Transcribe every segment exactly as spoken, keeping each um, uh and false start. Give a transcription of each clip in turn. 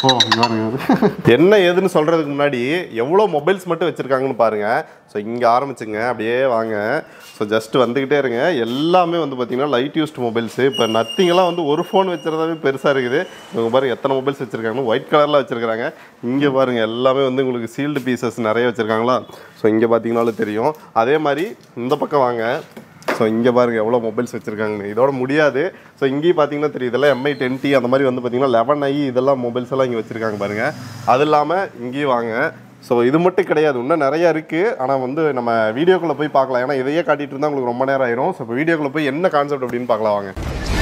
ஓ என்ன ஏதுன்னு சொல்கிறதுக்கு முன்னாடி எவ்வளோ மொபைல்ஸ் மட்டும் வச்சுருக்காங்கன்னு பாருங்கள். ஸோ இங்கே ஆரம்பிச்சுங்க, அப்படியே வாங்க. ஸோ ஜஸ்ட் வந்துக்கிட்டே இருங்க. எல்லாமே வந்து பார்த்திங்கன்னா லைட் யூஸ்ட் மொபைல்ஸு. இப்போ நத்திங்கெல்லாம் வந்து ஒரு ஃபோன் வச்சுருந்தாவே பெருசாக இருக்குது. இவங்க பாருங்கள் எத்தனை மொபைல்ஸ் வச்சுருக்காங்கன்னு. ஒயிட் கலரில் வச்சுருக்காங்க. இங்கே பாருங்கள் எல்லாமே வந்து உங்களுக்கு சீல்டு பீசஸ் நிறைய வச்சுருக்காங்களா. ஸோ இங்கே பார்த்தீங்கன்னாலும் தெரியும். அதே மாதிரி இந்த பக்கம் வாங்க. ஸோ இங்கே பாருங்கள் எவ்வளோ மொபைல்ஸ் வச்சுருக்காங்கன்னு. இதோட முடியாது. ஸோ இங்கேயும் பார்த்தீங்கன்னா தெரியும், இதெல்லாம் எம்ஐ டென் டி அந்த மாதிரி வந்து பார்த்தீங்கன்னா லெவன் ஐ இதெல்லாம் மொபைல்ஸ் எல்லாம் இங்கே வச்சுருக்காங்க பாருங்கள். அது இல்லாமல் இங்கேயும் வாங்க. ஸோ இது மட்டும் கிடையாது, இன்னும் நிறையா இருக்குது. ஆனால் வந்து நம்ம வீடியோக்குள்ளே போய் பார்க்கலாம். ஏன்னா இதையே காட்டிகிட்டு இருந்தால் உங்களுக்கு ரொம்ப நேரம் ஆயிரும். ஸோ இப்போ வீடியோக்குள்ளே போய் என்ன கான்செப்ட் அப்படின்னு பார்க்கலாம் வாங்க.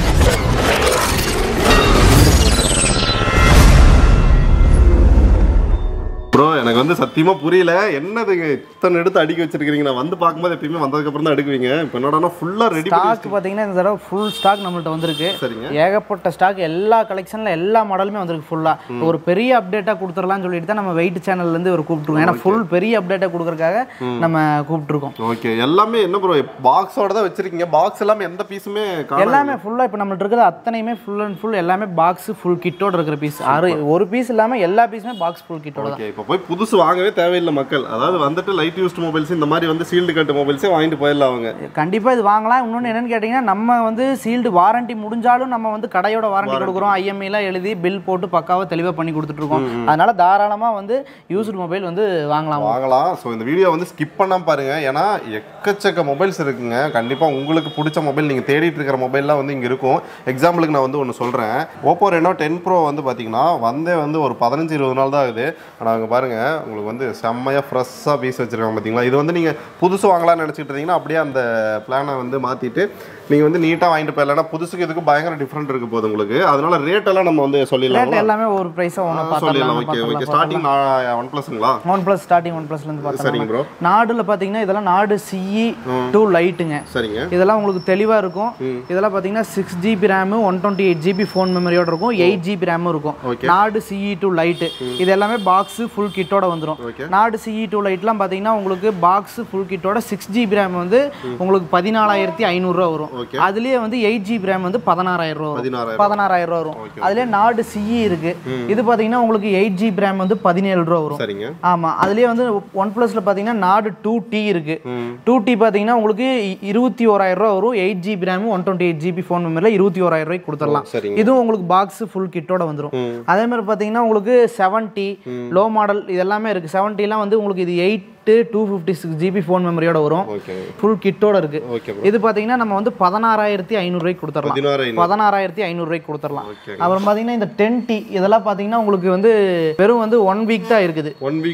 ப்ரோ எனக்கு வந்து சத்தியமாக புரியல, என்னதுங்க இத்தனை எடுத்து அடுக்கி வச்சிருக்கீங்க. நான் வந்து பார்க்கும்போது எப்பயுமே வந்ததுக்கப்புறம் தான் அடுக்குவீங்க. இப்போ என்னடா ஃபுல்லாக ரெடி ஸ்டாக் பார்த்தீங்கன்னா இந்த தடவை ஃபுல் ஸ்டாக் நம்மள்ட்ட வந்திருக்கு. சரிங்க, ஏகப்பட்ட ஸ்டாக், எல்லா கலெக்ஷனில் எல்லா மாடலுமே வந்திருக்கு ஃபுல்லாக. ஒரு பெரிய அப்டேட்டாக கொடுத்துடலாம்னு சொல்லிட்டு தான் நம்ம வெயிட் சேனல்லேருந்து ஒரு கூப்பிட்டுருக்கோம். ஏன்னா ஃபுல் பெரிய அப்டேட்டாக கொடுக்குறதுக்காக நம்ம கூப்பிட்டுருக்கோம். ஓகே, எல்லாமே என்ன ப்ரோ பாக்ஸோட தான் வச்சிருக்கீங்க? பாக்ஸ் எல்லாமே எந்த பீஸுமே எல்லாமே ஃபுல்லாக இப்போ நம்மள்ட்ட இருக்கிறது அத்தனையுமே ஃபுல் அண்ட் ஃபுல் எல்லாமே பாக்ஸ் ஃபுல் கிட்டோட இருக்கிற பீஸ். ஆறு ஒரு பீஸ் இல்லாமல் எல்லா பீஸுமே பாக்ஸ் ஃபுல் கிட்டோட. ஓகே, இப்போ போய் புதுசு வாங்கவே தேவையில்லை மக்கள். அதாவது வந்துட்டு லைட் யூஸ்ட் மொபைல்ஸ் இந்த மாதிரி வந்து சீல்டு கட்டு மொபைல்ஸே வாங்கிட்டு போயிடலாம் அவங்க. கண்டிப்பாக இது வாங்கலாம். இன்னொன்று என்னன்னு கேட்டிங்கன்னா, நம்ம வந்து சீல்டு வாரண்டி முடிஞ்சாலும் நம்ம வந்து கடையோட வாரண்டி கொடுக்குறோம். ஐஎம்ஐலாம் எழுதி பில் போட்டு பக்காவாக தெளிவாக பண்ணி கொடுத்துட்ருக்கோம். அதனால தாராளமாக வந்து யூஸ்டு மொபைல் வந்து வாங்கலாம் வாங்கலாம் ஸோ இந்த வீடியோ வந்து ஸ்கிப் பண்ணாமல் பாருங்கள். ஏன்னா எக்கச்சக்க மொபைல்ஸ் இருக்குங்க. கண்டிப்பாக உங்களுக்கு பிடிச்ச மொபைல் நீங்கள் தேடிட்டு இருக்கிற மொபைல்லாம் வந்து இங்கே இருக்கும். எக்ஸாம்பிளுக்கு நான் வந்து ஒன்று சொல்கிறேன். ஓப்போ ரெனோ டென் ப்ரோ வந்து பார்த்தீங்கன்னா வந்தே வந்து ஒரு பதினஞ்சு இருபது நாள் தான் ஆகுது. ஆனால் அங்கே பாருங்கள் உங்களுக்கு வந்து செம்மையாக ஃப்ரெஷ்ஷாக பீஸ் வச்சுருக்காங்க பார்த்தீங்களா. இது வந்து நீங்கள் புதுசு வாங்கலாம்னு நினச்சிட்டு இருந்தீங்கன்னா அப்படியே அந்த பிளானை வந்து மாற்றிட்டு நீங்கள் வந்து நீட்டாக வாங்கிட்டு போயிடலாம். புதுசுக்கு இதுக்கு பயங்கர டிஃப்ரெண்ட் இருக்குது போது உங்களுக்கு. அதனால ரேட் எல்லாம் நம்ம வந்து சொல்லிடலாம். எல்லாமே ஒரு ப்ரைஸாக சொல்லிடலாம். ஓகே ஓகே, ஸ்டார்டிங் ஒன் ப்ளஸ்ங்களா? ஒன் ப்ளஸ் ஸ்டார்டிங் ஒன் ப்ளஸ்லேருந்து பார்த்தா. சரிங்க ப்ரோ. நாடுல பார்த்தீங்கன்னா இதெல்லாம் நாடு சிஇ டூ லைட்டுங்க. சரிங்க, இதெல்லாம் உங்களுக்கு தெளிவாக இருக்கும். இதெல்லாம் பார்த்தீங்கன்னா six GB RAM one twenty eight GB phone மெமரியோட இருக்கும். எயிட் ஜிபி ரேமும் இருக்கும். நாடு சிஇ டூ லைட்டு இது எல்லாமே பாக்ஸ் ஃபுல் கிட்டோட வந்துடும். நாடு சிஇ டூ லைட்லாம் பார்த்தீங்கன்னா உங்களுக்கு பாக்ஸ் ஃபுல் கிட்டோட சிக்ஸ் ஜிபி ரேம் வந்து உங்களுக்கு பதினாலாயிரத்தி ஐநூறுரூவா வரும். அதுலேயே வந்து எயிட் ஜிபி ரேம் வந்து பதினாறாயிரம் ரூபா வரும். பதினாறாயிரம் ரூபா வரும். அதுலேயே நாடு சிஇ இருக்கு. இது பார்த்தீங்கன்னா உங்களுக்கு எயிட் ஜிபி ரேம் வந்து பதினேழு ரூபா வரும். ஆமாம், அதுலேயே வந்து ஒன் பிளஸ்ல பார்த்தீங்கன்னா நாடு டூ டி இருக்கு. டூ டி பார்த்தீங்கன்னா உங்களுக்கு இருபத்தி ஓராயிரம் ரூபா வரும். Eight GB RAM one twenty eight GB phone மெமரியில் இருபத்தி ஓராயிரம் ரூபாய்க்கு கொடுத்துடலாம். இதுவும் உங்களுக்கு பாக்ஸ் ஃபுல் கிட்டோட வந்துடும். அதே மாதிரி பார்த்தீங்கன்னா உங்களுக்கு செவன்டி லோ மாடல் இதெல்லாமே இருக்கு. செவன்டிலாம் வந்து உங்களுக்கு இது eight two fifty six GB phone மெமரியோட வரும். ஃபுல் கிட்டோட இருக்கு. இது பார்த்தீங்கன்னா நம்ம வந்து பதினாறாயிரத்தி ஐநூறுரூவாய்க்கு கொடுத்துடலாம். பதினாறாயிரத்தி ஐநூறுரூவாய்க்கு கொடுத்துடலாம். அப்புறம் பார்த்தீங்கன்னா இந்த டென் டி இதெல்லாம் பார்த்தீங்கன்னா உங்களுக்கு வந்து வெறும் வந்து ஒன் வீக் தான் இருக்குது.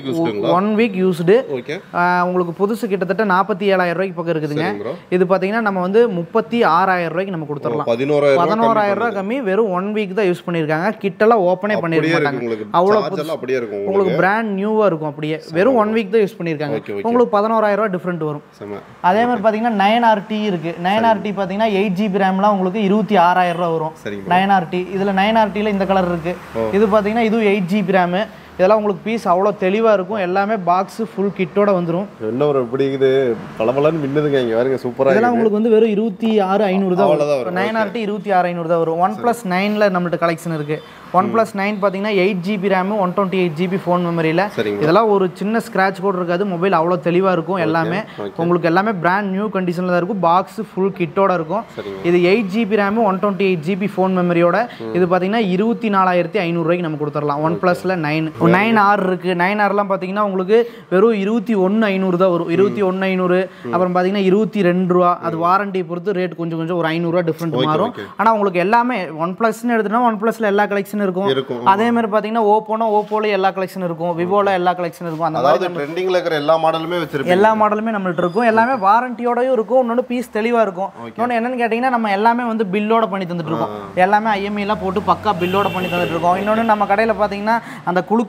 One week used. உங்களுக்கு புதுசு கிட்டத்தட்ட நாற்பத்தி ஏழாயிரம் ரூபாய்க்கு பக்கம் இருக்குதுங்க. இது பார்த்தீங்கன்னா நம்ம வந்து முப்பத்தி ஆறாயிரம் ரூபாய்க்கு நம்ம கொடுத்துடலாம். பதினோராயிரம் ரூபாய் கம்மி, வெறும் ஒன் வீக் தான் யூஸ் பண்ணியிருக்காங்க. கிட்டெல்லாம் ஓப்பனே பண்ணிருக்காங்க. அவ்வளோ உங்களுக்கு பிராண்ட் நியூவாக இருக்கும். அப்படியே வெறும் ஒன் வீக் தான் யூஸ் பண்ணியிருக்காங்க. உங்களுக்கு பதினோராயிரம் ரூபாய் டிஃபரெண்ட் வரும். அதே மாதிரி பாத்தீங்கன்னா நைன் ஆர் டி இருக்கு. நைன் ஆர் டி பாத்தீங்கன்னா எயிட் ஜிபி ரேம்லாம் உங்களுக்கு இருபத்தி ஆறாயிரம் ரூபாய் வரும். நைன் ஆர் டி இதுல நைன் ஆர் டில இந்த கலர் இருக்கு. இது பாத்தீங்கன்னா இது எயிட் ஜிபி ரேம். இதெல்லாம் உங்களுக்கு பீஸ் அவ்வளோ தெளிவாக இருக்கும். எல்லாமே பாக்ஸ் ஃபுல் கிட்டோட வந்துடும். என்ன ஒரு பிடிக்குது பளபளன்னு மின்னுதுங்க. இங்கே பாருங்க சூப்பராக. இதெல்லாம் உங்களுக்கு வந்து வெறும் இருபத்தி ஆறு ஐநூறு தான் வரும். நைன் ஆர் டி இருபத்தி ஆறு ஐநூறு தான் வரும். ஒன் பிளஸ் நைனில் நம்மள்ட்ட கலெக்ஷன் இருக்கு. ஒன் பிளஸ் நைன் பார்த்தீங்கன்னா eight GB RAM one twenty eight GB phone மெமரியில். இதெல்லாம் ஒரு சின்ன ஸ்க்ராட்ச் கூட இருக்காது. மொபைல் அவ்வளோ தெளிவாக இருக்கும். எல்லாமே உங்களுக்கு எல்லாமே பிராண்ட் நியூ கண்டிஷனில் தான் இருக்கும். பாக்ஸ் ஃபுல் கிட்டோட இருக்கும். இது eight GB RAM one twenty eight GB phone மெமரியோட. இது பார்த்தீங்கன்னா இருபத்தி நாலாயிரத்தி ஐநூறுரூவாய்க்கு நம்ம கொடுத்துடலாம். ஒன் பிளஸில் நைன் நைன் ஆர் இருக்கு. நைன் ஆர்லாம் பார்த்தீங்கன்னா உங்களுக்கு வெறும் இருபத்தி ஒன்று ஐநூறு தான் வரும். இருபத்தி ஒன்று ஐநூறு அப்புறம் பார்த்தீங்கன்னா இருபத்தி ரெண்டு ரூபா. அது வாரண்டி பொறுத்து ரேட் கொஞ்சம் கொஞ்சம் ஒரு ஐநூறுரூவா டிஃப்ரெண்ட் மாறும். ஆனால் உங்களுக்கு எல்லாமே ஒன் பிளஸ்ன்னு எடுத்துனா ஒன் பிளஸ்ல எல்லா கலெக்ஷன் இருக்கும். அதே மாதிரி பாத்தீங்கன்னா ஓப்போனா ஓப்போல எல்லா கலெக்ஷன் இருக்கும். விவோல எல்லா கலெக்ஷன் இருக்கும். அந்த மாதிரி ட்ரெண்டிங்ல இருக்கிற எல்லா மாடலுமே வச்சிருப்போம். எல்லா மாடலுமே நம்மள்ட்ட இருக்கும். எல்லாமே வாரண்டியோடயும் இருக்கும். இன்னொன்று பீஸ் தெளிவா இருக்கும். இன்னொன்று என்னன்னு கேட்டீங்கன்னா நம்ம எல்லாமே வந்து பில்லோட பண்ணி தந்துட்டு இருக்கோம். எல்லாமே ஐஎம்ஐ எல்லாம் போட்டு பக்கா பில்லோட பண்ணி தந்துட்டு இருக்கோம். இன்னொன்று நம்ம கடையில் பார்த்தீங்கன்னா அந்த குழுக்கள்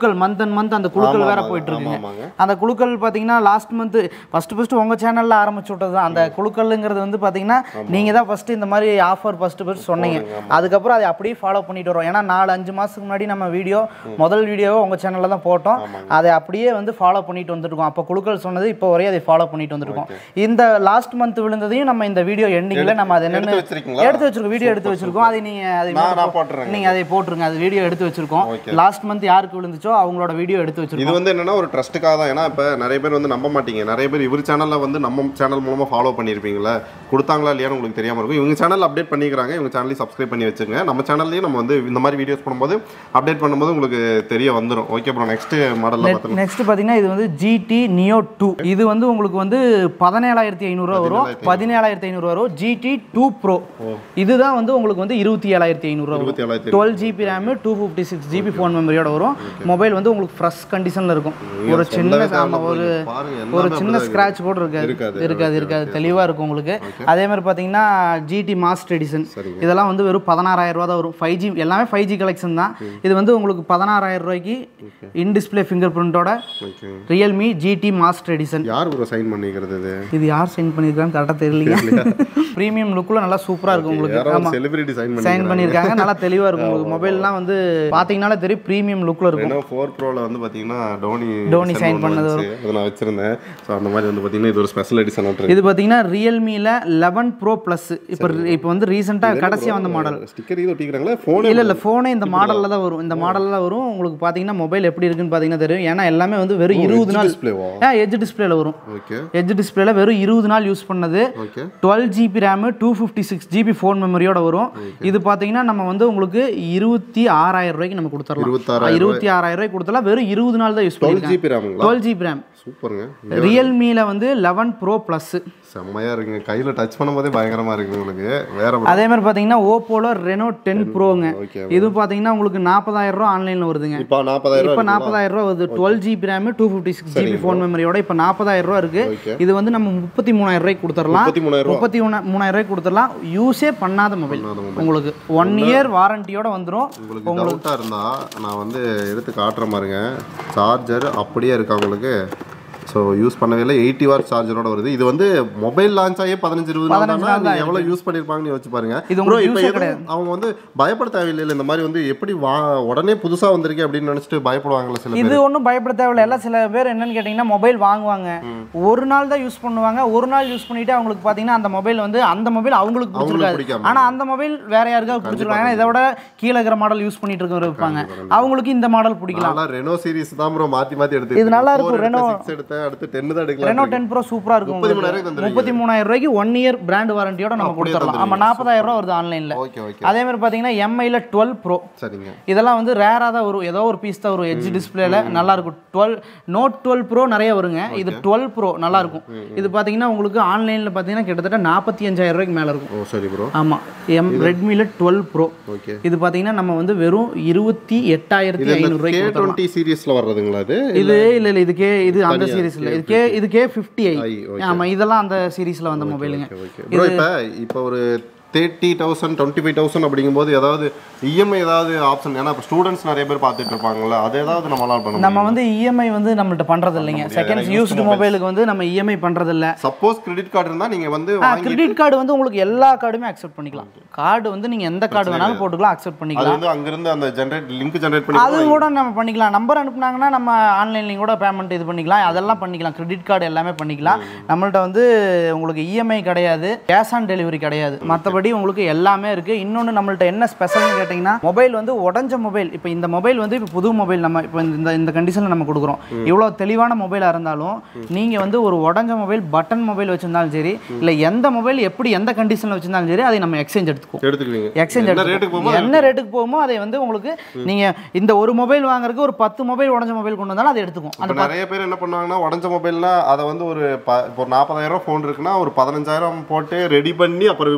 குழுக்கள் மந்த் அண்ட் மந்த் அந்த குழுக்கள் வேற போயிட்டு இருக்குங்க. அந்த குழுக்கள் பாத்தீங்கன்னா லாஸ்ட் மந்த் ஃபர்ஸ்ட் ஃபர்ஸ்ட் உங்க சேனல்ல ஆரம்பிச்சு விட்டது அந்த குழுக்கள்ங்கிறது வந்து பாத்தீங்கன்னா நீங்க தான் ஃபர்ஸ்ட் இந்த மாதிரி ஆஃபர் ஃபர்ஸ்ட் ஃபர்ஸ்ட் சொன்னீங்க. அதுக்கப்புறம் அதை அப்படியே ஃபாலோ பண்ணிட்டு வரோம். ஏன்னா நாலு அஞ்சு மாசத்துக்கு முன்னாடி நம்ம வீடியோ முதல் வீடியோவை உங்க சேனல்ல தான் போட்டோம். அதை அப்படியே வந்து ஃபாலோ பண்ணிட்டு வந்துருக்கோம். அப்போ குழுக்கள் சொன்னது இப்போ வரையும் அதை ஃபாலோ பண்ணிட்டு வந்துருக்கோம். இந்த லாஸ்ட் மந்த் விழுந்ததையும் நம்ம இந்த வீடியோ எண்டிங்ல நம்ம அதை என்னன்னு எடுத்து வச்சிருக்கோம். வீடியோ எடுத்து வச்சிருக்கோம். அதை நீங்க அதை நீங்க அதை போட்டுருங்க. அது வீடியோ எடுத்து வச்சிருக்கோம். லாஸ்ட் மந்த் யாருக்கு விழுந்துச்சோ அவங்களோட வீடியோ எடுத்து வச்சிருக்கோம். இது வந்து என்னன்னா ஒரு ட்ரஸ்ட்டுக்காக தான். ஏன்னா இப்போ நிறைய பேர் வந்து நம்ப மாட்டீங்க. நிறைய பேர் இவர் சேனலில் வந்து நம்ம சேனல் மூலமாக ஃபாலோ பண்ணியிருப்பீங்களா, கொடுத்தாங்களா இல்லையான்னு உங்களுக்கு தெரியாமல் இருக்கும். இவங்க சேனல் அப்டேட் பண்ணிக்கிறாங்க. இவங்க சேனலையும் சப்ஸ்கிரைப் பண்ணி வச்சுங்க. நம்ம சேனல்லையும் நம்ம வந்து இந்த மாதிரி வீடியோஸ் பண்ணும்போது அப்டேட் பண்ணும்போது உங்களுக்கு தெரிய வந்துடும். ஓகே ப்ரோ, நெக்ஸ்ட் மாடலில் பார்த்தோம். நெக்ஸ்ட் பார்த்தீங்கன்னா இது வந்து ஜிடி நியோ டூ. இது வந்து உங்களுக்கு வந்து பதினேழாயிரத்தி ஐநூறுரூவா வரும். பதினேழாயிரத்தி ஐநூறுரூவா வரும். ஜிடி டூ ப்ரோ இதுதான் வந்து உங்களுக்கு வந்து இருபத்தி ஏழாயிரத்தி ஐநூறுரூவா வரும். Twelve GB RAM two fifty six GB phone மெமரியோட வரும். மொபைல் வந்து உங்களுக்கு ஃப்ரெஷ் கண்டிஷனில் இருக்கும். ஒரு சின்ன ஒரு ஒரு சின்ன ஸ்க்ராட்ச் கூட இருக்காது இருக்காது இருக்காது தெளிவாக இருக்கும் உங்களுக்கு. அதே மாதிரி பார்த்தீங்கன்னா ஜிடி மாஸ்டர் எடிஷன் இதெல்லாம் வந்து வெறும் பதினாறாயிரம் ரூபா தான் வரும். ஃபைவ் ஜி எல்லாமே ஃபைவ் ஜி கலெக்ஷன் தான். இது வந்து உங்களுக்கு பதினாறாயிரம் ரூபாய்க்கு இன் டிஸ்பிளே ஃபிங்கர் பிரிண்டோட ரியல்மி ஜிடி மாஸ்டர் எடிஷன். யார் ப்ரோ சைன் பண்ணிக்கிறது? இது யார் சைன் பண்ணியிருக்கான்னு கரெக்டாக தெரியல. ப்ரீமியம் லுக்கில் நல்லா சூப்பராக இருக்கும் உங்களுக்கு. ஆமாம், செலிபிரிட்டி சைன் சைன் பண்ணியிருக்காங்க. நல்லா தெளிவாக இருக்கும் உங்களுக்கு. மொபைல்லாம் வந்து பார்த்தீங்கன்னாலே தெரியும் ப்ரீமியம் லுக்கில் இருக்கும். ஃபோர் ப்ரோவில் வந்து பார்த்தீங்கன்னா டோனி டோனி சைன் பண்ணது வரும். அதை நான் வச்சிருந்தேன். ஸோ அந்த மாதிரி வந்து பார்த்தீங்கன்னா இது ஒரு ஸ்பெஷல் எடிஷன். இது பார்த்தீங்கன்னா ரியல்மியில் லெவன் ப்ரோ ப்ளஸ் இப்போ இப்போ வந்து ரீசெண்டாக கடைசியாக வந்த மாடல். ஸ்டிக்கர் இது ஒட்டிக்கிறாங்களா? ஃபோன் இல்லை இல்லை ஃபோனே இந்த மாடலில் தான் வரும். இந்த மாடலில் தான் வரும். உங்களுக்கு பார்த்தீங்கன்னா மொபைல் எப்படி இருக்குன்னு பார்த்தீங்கன்னா தெரியும். ஏன்னா எல்லாமே வந்து வெறும் இருபது நாள் டிஸ்பிளேவா எட்ஜ் டிஸ்பிளேல வரும். எட்ஜ் டிஸ்பிளேல வெறும் இருபது நாள் யூஸ் பண்ணது. Twelve GB RAM two fifty six GB phone மெமரியோட வரும். இது பார்த்தீங்கன்னா நம்ம வந்து உங்களுக்கு இருபத்தி ஆறாயிரம் ரூபாய்க்கு நம்ம கொடுத்துடலாம். இருபத்தி ஆறாயிரம் ரூபாய்க்கு கொடுத்தலாம். வெறும் இருபது நாள் தான் யூஸ் பண்ணிருக்கேன். டுவெல் ஜிபி ரேம் சூப்பருங்க. ரியல்மில வந்து லெவன் ப்ரோ ப்ளஸ் செம்மையா இருக்குங்க. கையில டச் பண்ணும்போதே பயங்கரமா இருக்கு உங்களுக்கு. வேற அதே மாதிரி பாத்தீங்கன்னா ஓப்போல ரெனோ டென் ப்ரோங்க. இது பாத்தீங்கன்னா உங்களுக்கு நாற்பதாயிரம் ரூபாய் ஆன்லைன்ல வருதுங்க. இப்போ நாற்பதாயிரம் இப்போ நாற்பதாயிரம் ரூபாய் வருது. Twelve GB RAM two fifty six GB phone மெமரியோட இப்போ நாற்பதாயிரம் ரூபாய் இருக்கு. இது வந்து நம்ம முப்பத்தி மூணாயிரம் ரூபாய்க்கு கொடுத்துடலாம். முப்பத்தி மூணாயிரம் ரூபாய்க்கு கொடுத்துடலாம். யூஸே பண்ணாத மொபைல் உங்களுக்கு ஒன் இயர் வாரண்டியோட வந்துடும். உங்களுக்கு டவுட்டா இருந்தா நான் வந்து எடுத்து காட்டுற பாருங்க. சார்ஜர் அப்படியே இருக்கா உங்களுக்கு. ஸோ யூஸ் பண்ணவே இல்லை. எயிட்டி வாட் சார்ஜரோட வருது. இது வந்து மொபைல் லான்ச் ஆகி பதினஞ்சு இருபது நாள் எவ்வளோ யூஸ் பண்ணியிருப்பாங்கன்னு யோசிச்சு பாருங்க. அவங்க வந்து பயப்பட தேவையில்லை. இந்த மாதிரி வந்து எப்படி வா உடனே புதுசாக வந்திருக்கு அப்படின்னு நினச்சிட்டு பயப்படுவாங்களா சில பேர்? இது ஒன்றும் பயப்பட தேவையில்லை. எல்லாம் சில பேர் என்னன்னு கேட்டிங்கன்னா மொபைல் வாங்குவாங்க, ஒரு நாள் தான் யூஸ் பண்ணுவாங்க. ஒரு நாள் யூஸ் பண்ணிட்டு அவங்களுக்கு பார்த்தீங்கன்னா அந்த மொபைல் வந்து அந்த மொபைல் அவங்களுக்கு பிடிச்சிருக்காது. ஆனால் அந்த மொபைல் வேற யாருக்காவது பிடிச்சிருக்காங்க. இதை விட கீழே இருக்கிற மாடல் யூஸ் பண்ணிட்டு இருக்க இருப்பாங்க. அவங்களுக்கு இந்த மாடல் பிடிக்கலாம். ரெனோ சீரிஸ் தான் ப்ரோ மாற்றி மாற்றி எடுத்து இது நல்லா இருக்கும். ரெனோ எடுத்து அடுத்து டென் தான் எடுக்கலாம். ரெனோ டென் ப்ரோ சூப்பரா இருக்கும். முப்பத்தி மூணாயிரம் ரூபாய்க்கு ஒன் இயர் பிராண்ட் வாரண்டியோட நம்ம கொடுத்துடலாம். ஆமா நாற்பதாயிரம் ரூபாய் வருது ஆன்லைன்ல. அதே மாதிரி பாத்தீங்கன்னா எம்ஐல டுவெல் ப்ரோ. சரிங்க. இதெல்லாம் வந்து ரேரா தான் வரும். ஏதோ ஒரு பீஸ் தான் வரும். எட்ஜ் டிஸ்பிளேல நல்லா இருக்கும். டுவெல் நோட் டுவெல் ப்ரோ நிறைய வருங்க. இது டுவெல் ப்ரோ நல்லா இருக்கும். இது பாத்தீங்கன்னா உங்களுக்கு ஆன்லைன்ல பாத்தீங்கன்னா கிட்டத்தட்ட நாற்பத்தி அஞ்சாயிரம் ரூபாய்க்கு மேல இருக்கும். ஓ சரி ப்ரோ. ஆமா எம் ரெட்மில டுவெல் ப்ரோ. இது பாத்தீங்கன்னா நம்ம வந்து வெறும் இருபத்தி எட்டாயிரத்தி ஐநூறு ரூபாய்க்கு கொடுத்துடலாம். இருபது சீரிஸ்ல வர்றதுங்களா இது? இது இல்ல இல்ல இதுக்கே இது அந்த சீரிஸ்ல இது கே இது கே ஃபிஃப்டி ஐ. ஆமா இதெல்லாம் அந்த சீரிஸ்ல வந்த மொபைலுங்க. ப்ரோ இப்போ இப்போ ஒரு thirty thousand twenty five thousand அப்படிங்கும்போது ஏதாவது இஎம்ஐ ஏதாவது ஆப்ஷன்? ஏன்னா இப்போ ஸ்டூடெண்ட்ஸ் நிறைய பேர் பார்த்துட்டு இருப்பாங்கல்ல, அது ஏதாவது நம்மளால பண்ண நம்ம வந்து இஎம்ஐ வந்து நம்மள்ட்ட பண்றது இல்லைங்க. செகண்ட் யூஸ்டு மொபைலுக்கு வந்து நம்ம இஎம்ஐ பண்றது இல்ல. சப்போஸ் கிரெடிட் கார்டு இருந்தா நீங்க வந்து கிரெடிட் கார்டு வந்து உங்களுக்கு எல்லா கார்டுமே அக்செப்ட் பண்ணிக்கலாம். கார்டு வந்து நீங்க எந்த கார்டு வேணாலும் போட்டுக்கலாம், அக்செப்ட் பண்ணிக்கலாம். அது வந்து அங்க இருந்து அந்த ஜெனரேட் லிங்க் ஜெனரேட் பண்ணி அது கூட நம்ம பண்ணிக்கலாம். நம்பர் அனுப்புனாங்கன்னா நம்ம ஆன்லைன்லயும் கூட பேமெண்ட் இது பண்ணிக்கலாம். அதெல்லாம் பண்ணிக்கலாம். கிரெடிட் கார்டு எல்லாமே பண்ணிக்கலாம். நம்மள்ட்ட வந்து உங்களுக்கு இஎம்ஐ கிடையாது, கேஷ் ஆன் டெலிவரி கிடையாது. மற்றபடி உங்களுக்கு எல்லாமே இருக்கு. இன்னொன்று நம்மள்ட்ட என்ன ஸ்பெஷல்னு கேட்டிங்கன்னா மொபைல் வந்து உடஞ்ச மொபைல். இப்போ இந்த மொபைல் வந்து இப்போ புது மொபைல் நம்ம இப்போ இந்த இந்த கண்டிஷனில் நம்ம கொடுக்குறோம். இவ்வளோ தெளிவான மொபைலாக இருந்தாலும் நீங்கள் வந்து ஒரு உடஞ்ச மொபைல் பட்டன் மொபைல் வச்சிருந்தாலும் சரி, இல்லை எந்த மொபைல் எப்படி எந்த கண்டிஷனில் வச்சிருந்தாலும் சரி, அதை நம்ம எக்ஸ்சேஞ்ச் எடுத்துக்குவோம். எடுத்துக்குவீங்க. எக்ஸ்சேஞ்ச் எடுத்துக்குவோம். என்ன ரேட்டுக்கு போகுமோ அதை வந்து உங்களுக்கு நீங்கள் இந்த ஒரு மொபைல் வாங்குறதுக்கு ஒரு பத்து மொபைல் உடஞ்ச மொபைல் கொண்டு வந்தாலும் அதை எடுத்துக்கும். அந்த நிறைய பேர் என்ன பண்ணுவாங்கன்னா உடஞ்ச மொபைல்னா அதை வந்து ஒரு ஒரு நாற்பதாயிரம் ஃபோன் இருக்குன்னா ஒரு பதினஞ்சாயிரம் போட்டு ரெடி பண்ணி அப்புறம் விற்பாங்க.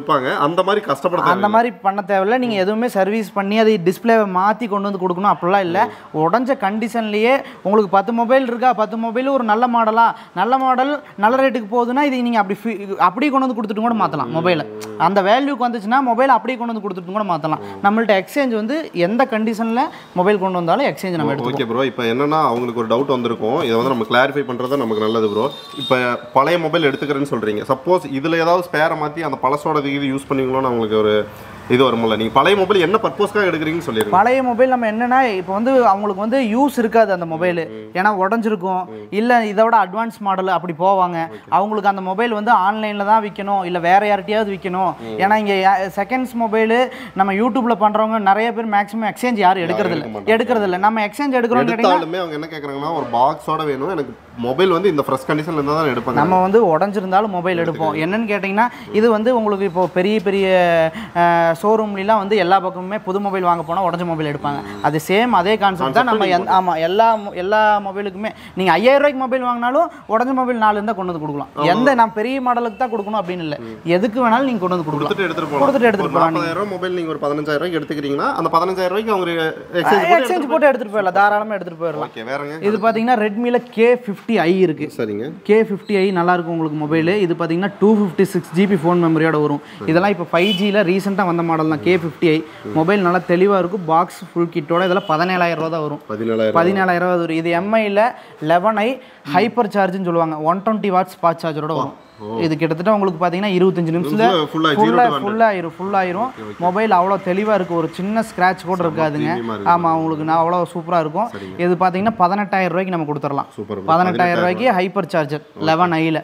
அந்த மாதிரி கஷ்டப்பட அந்த மாதிரி பண்ண தேவையில்ல. நீங்கள் எதுவுமே சர்வீஸ் பண்ணி அதை டிஸ்பிளேவை மாற்றி கொண்டு வந்து கொடுக்கணும் அப்படிலாம் இல்லை. உடஞ்ச கண்டிஷன்லேயே உங்களுக்கு பத்து மொபைல் இருக்கா, பத்து மொபைல் ஒரு நல்ல மாடலாக நல்ல மாடல் நல்ல ரேட்டுக்கு போகுதுன்னா இது நீங்கள் அப்படி அப்படியே கொண்டு வந்து கொடுத்துட்டு கூட மாற்றலாம். மொபைலை அந்த வேல்யூக்கு வந்துச்சுன்னா மொபைல் அப்படியே கொண்டு வந்து கொடுத்துட்டு கூட மாற்றலாம். நம்மள்ட்ட எக்ஸ்சேஞ்ச் வந்து எந்த கண்டிஷனில் மொபைல் கொண்டு வந்தாலும் எக்ஸ்சேஞ்ச் நம்ம எடுத்துக்கலாம். ஓகே ப்ரோ, இப்போ என்னன்னா அவங்களுக்கு ஒரு டவுட் வந்திருக்கும், இதை வந்து நம்ம கிளாரிஃபை பண்ணுறது நமக்கு நல்லது ப்ரோ. இப்போ பழைய மொபைல் எடுத்துக்கிறேன்னு சொல்கிறீங்க, சப்போஸ் இதில் ஏதாவது ஸ்பேரை மாற்றி அந்த பழசோட இது யூஸ் பண்ணிங்களோன்னு அவங்களுக்கு ஒரு இது வரும்ல. நீங்கள் பழைய மொபைல் என்ன பர்பஸ்க்காக எடுக்கிறீங்கன்னு சொல்லிடுங்க. பழைய மொபைல் நம்ம என்னன்னா இப்போ வந்து அவங்களுக்கு வந்து யூஸ் இருக்காது அந்த மொபைல், ஏன்னா உடஞ்சிருக்கும், இல்லை இதோட அட்வான்ஸ் மாடல் அப்படி போவாங்க. அவங்களுக்கு அந்த மொபைல் வந்து ஆன்லைனில் தான் விற்கணும், இல்லை வேற யார்கிட்டயாவது விற்கணும். ஏன்னா இங்கே செகண்ட்ஸ் மொபைலு நம்ம யூடியூப்ல பண்ணுறவங்க நிறைய பேர் மேக்ஸிமம் எக்ஸ்சேஞ்ச் யாரும் எடுக்கிறது இல்லை எடுக்கிறது இல்லை நம்ம எக்ஸ்சேஞ்ச் எடுக்கிறோம் கேட்டாலுமே அவங்க என்ன கேட்குறாங்கன்னா ஒரு பாக்ஸோட வேணும், எனக்கு மொபைல் வந்து இந்த ஃப்ரெஷ் கண்டிஷனில் இருந்தால் தான் எடுப்பாங்க. நம்ம வந்து உடஞ்சிருந்தாலும் மொபைல் எடுப்போம். என்னன்னு கேட்டிங்கன்னா இது வந்து உங்களுக்கு இப்போ பெரிய பெரிய ஷோரூம்லாம் வந்து எல்லா பக்கமுமே புது மொபைல் வாங்க போனால் உடஞ்ச மொபைல் எடுப்பாங்க. அது சேம் அதே கான்செப்ட் தான் நம்ம. ஆமாம், எல்லா எல்லா மொபைலுக்குமே நீங்கள் ஐயாயிரம் ரூபாய்க்கு மொபைல் வாங்கினாலும் உடஞ்ச மொபைல் நாலு இருந்தால் கொண்டு வந்து கொடுக்கலாம். எந்த நான் பெரிய மாடலுக்கு தான் கொடுக்கணும் அப்படின்னு இல்லை, எதுக்கு வேணாலும் நீங்கள் கொண்டு வந்து கொடுக்கலாம். கொடுத்துட்டு எடுத்துட்டு போகலாம். மொபைல் நீங்கள் ஒரு பதினஞ்சாயிரம் ரூபாய்க்கு எடுத்துக்கிறீங்கன்னா அந்த பதினஞ்சாயிரம் ரூபாய்க்கு அவங்க எக்ஸ்சேஞ்ச் போட்டு எடுத்துட்டு போயிடலாம், தாராளமாக எடுத்துட்டு போயிடலாம். இது பார்த்தீங்கன்னா ரெட்மியில் கே ஃபிஃப்டி ஐ இருக்கு. சரிங்க, கே ஃபிஃப்டி ஐ நல்லா இருக்கும் உங்களுக்கு மொபைல். இது பார்த்தீங்கன்னா two fifty six GB phone மெமரியோட வரும். இதெல்லாம் இப்போ ஃபைவ் ஜியில் ரீசெண்டாக வந்த மாடல் தான் கே ஃபிஃப்டி ஐ. மொபைல் நல்லா தெளிவாக இருக்கும், பாக்ஸ் ஃபுல் கிட்டோட. இதெல்லாம் பதினேழாயிரம் ரூபா தான் வரும். பதினேழாயிரம் ரூபா வரும். இது எம்ஐயில் லெவன் ஐ ஹைப்பர் சார்ஜ்னு சொல்லுவாங்க, ஒன் டுவெண்ட்டி வாட்ஸ் ஃபாஸ்ட் சார்ஜரோட வரும். இது கிட்டத்தட்ட உங்களுக்கு பார்த்தீங்கன்னா இருபத்தஞ்சு நிமிஷத்தில் ஃபுல்லாக ஃபுல்லாயிரும் ஃபுல்லாயிரும் மொபைல் அவ்வளோ தெளிவாக இருக்கும், ஒரு சின்ன ஸ்க்ராட்ச் கூட இருக்காதுங்க. ஆமாம், உங்களுக்கு நான் அவ்வளோ சூப்பராக இருக்கும். இது பார்த்தீங்கன்னா பதினெட்டாயிரம் ரூபாய்க்கு நம்ம கொடுத்துடலாம். பதினெட்டாயிரம் ரூபாய்க்கு ஹைப்பர் சார்ஜர் லெவன் ஐயில்.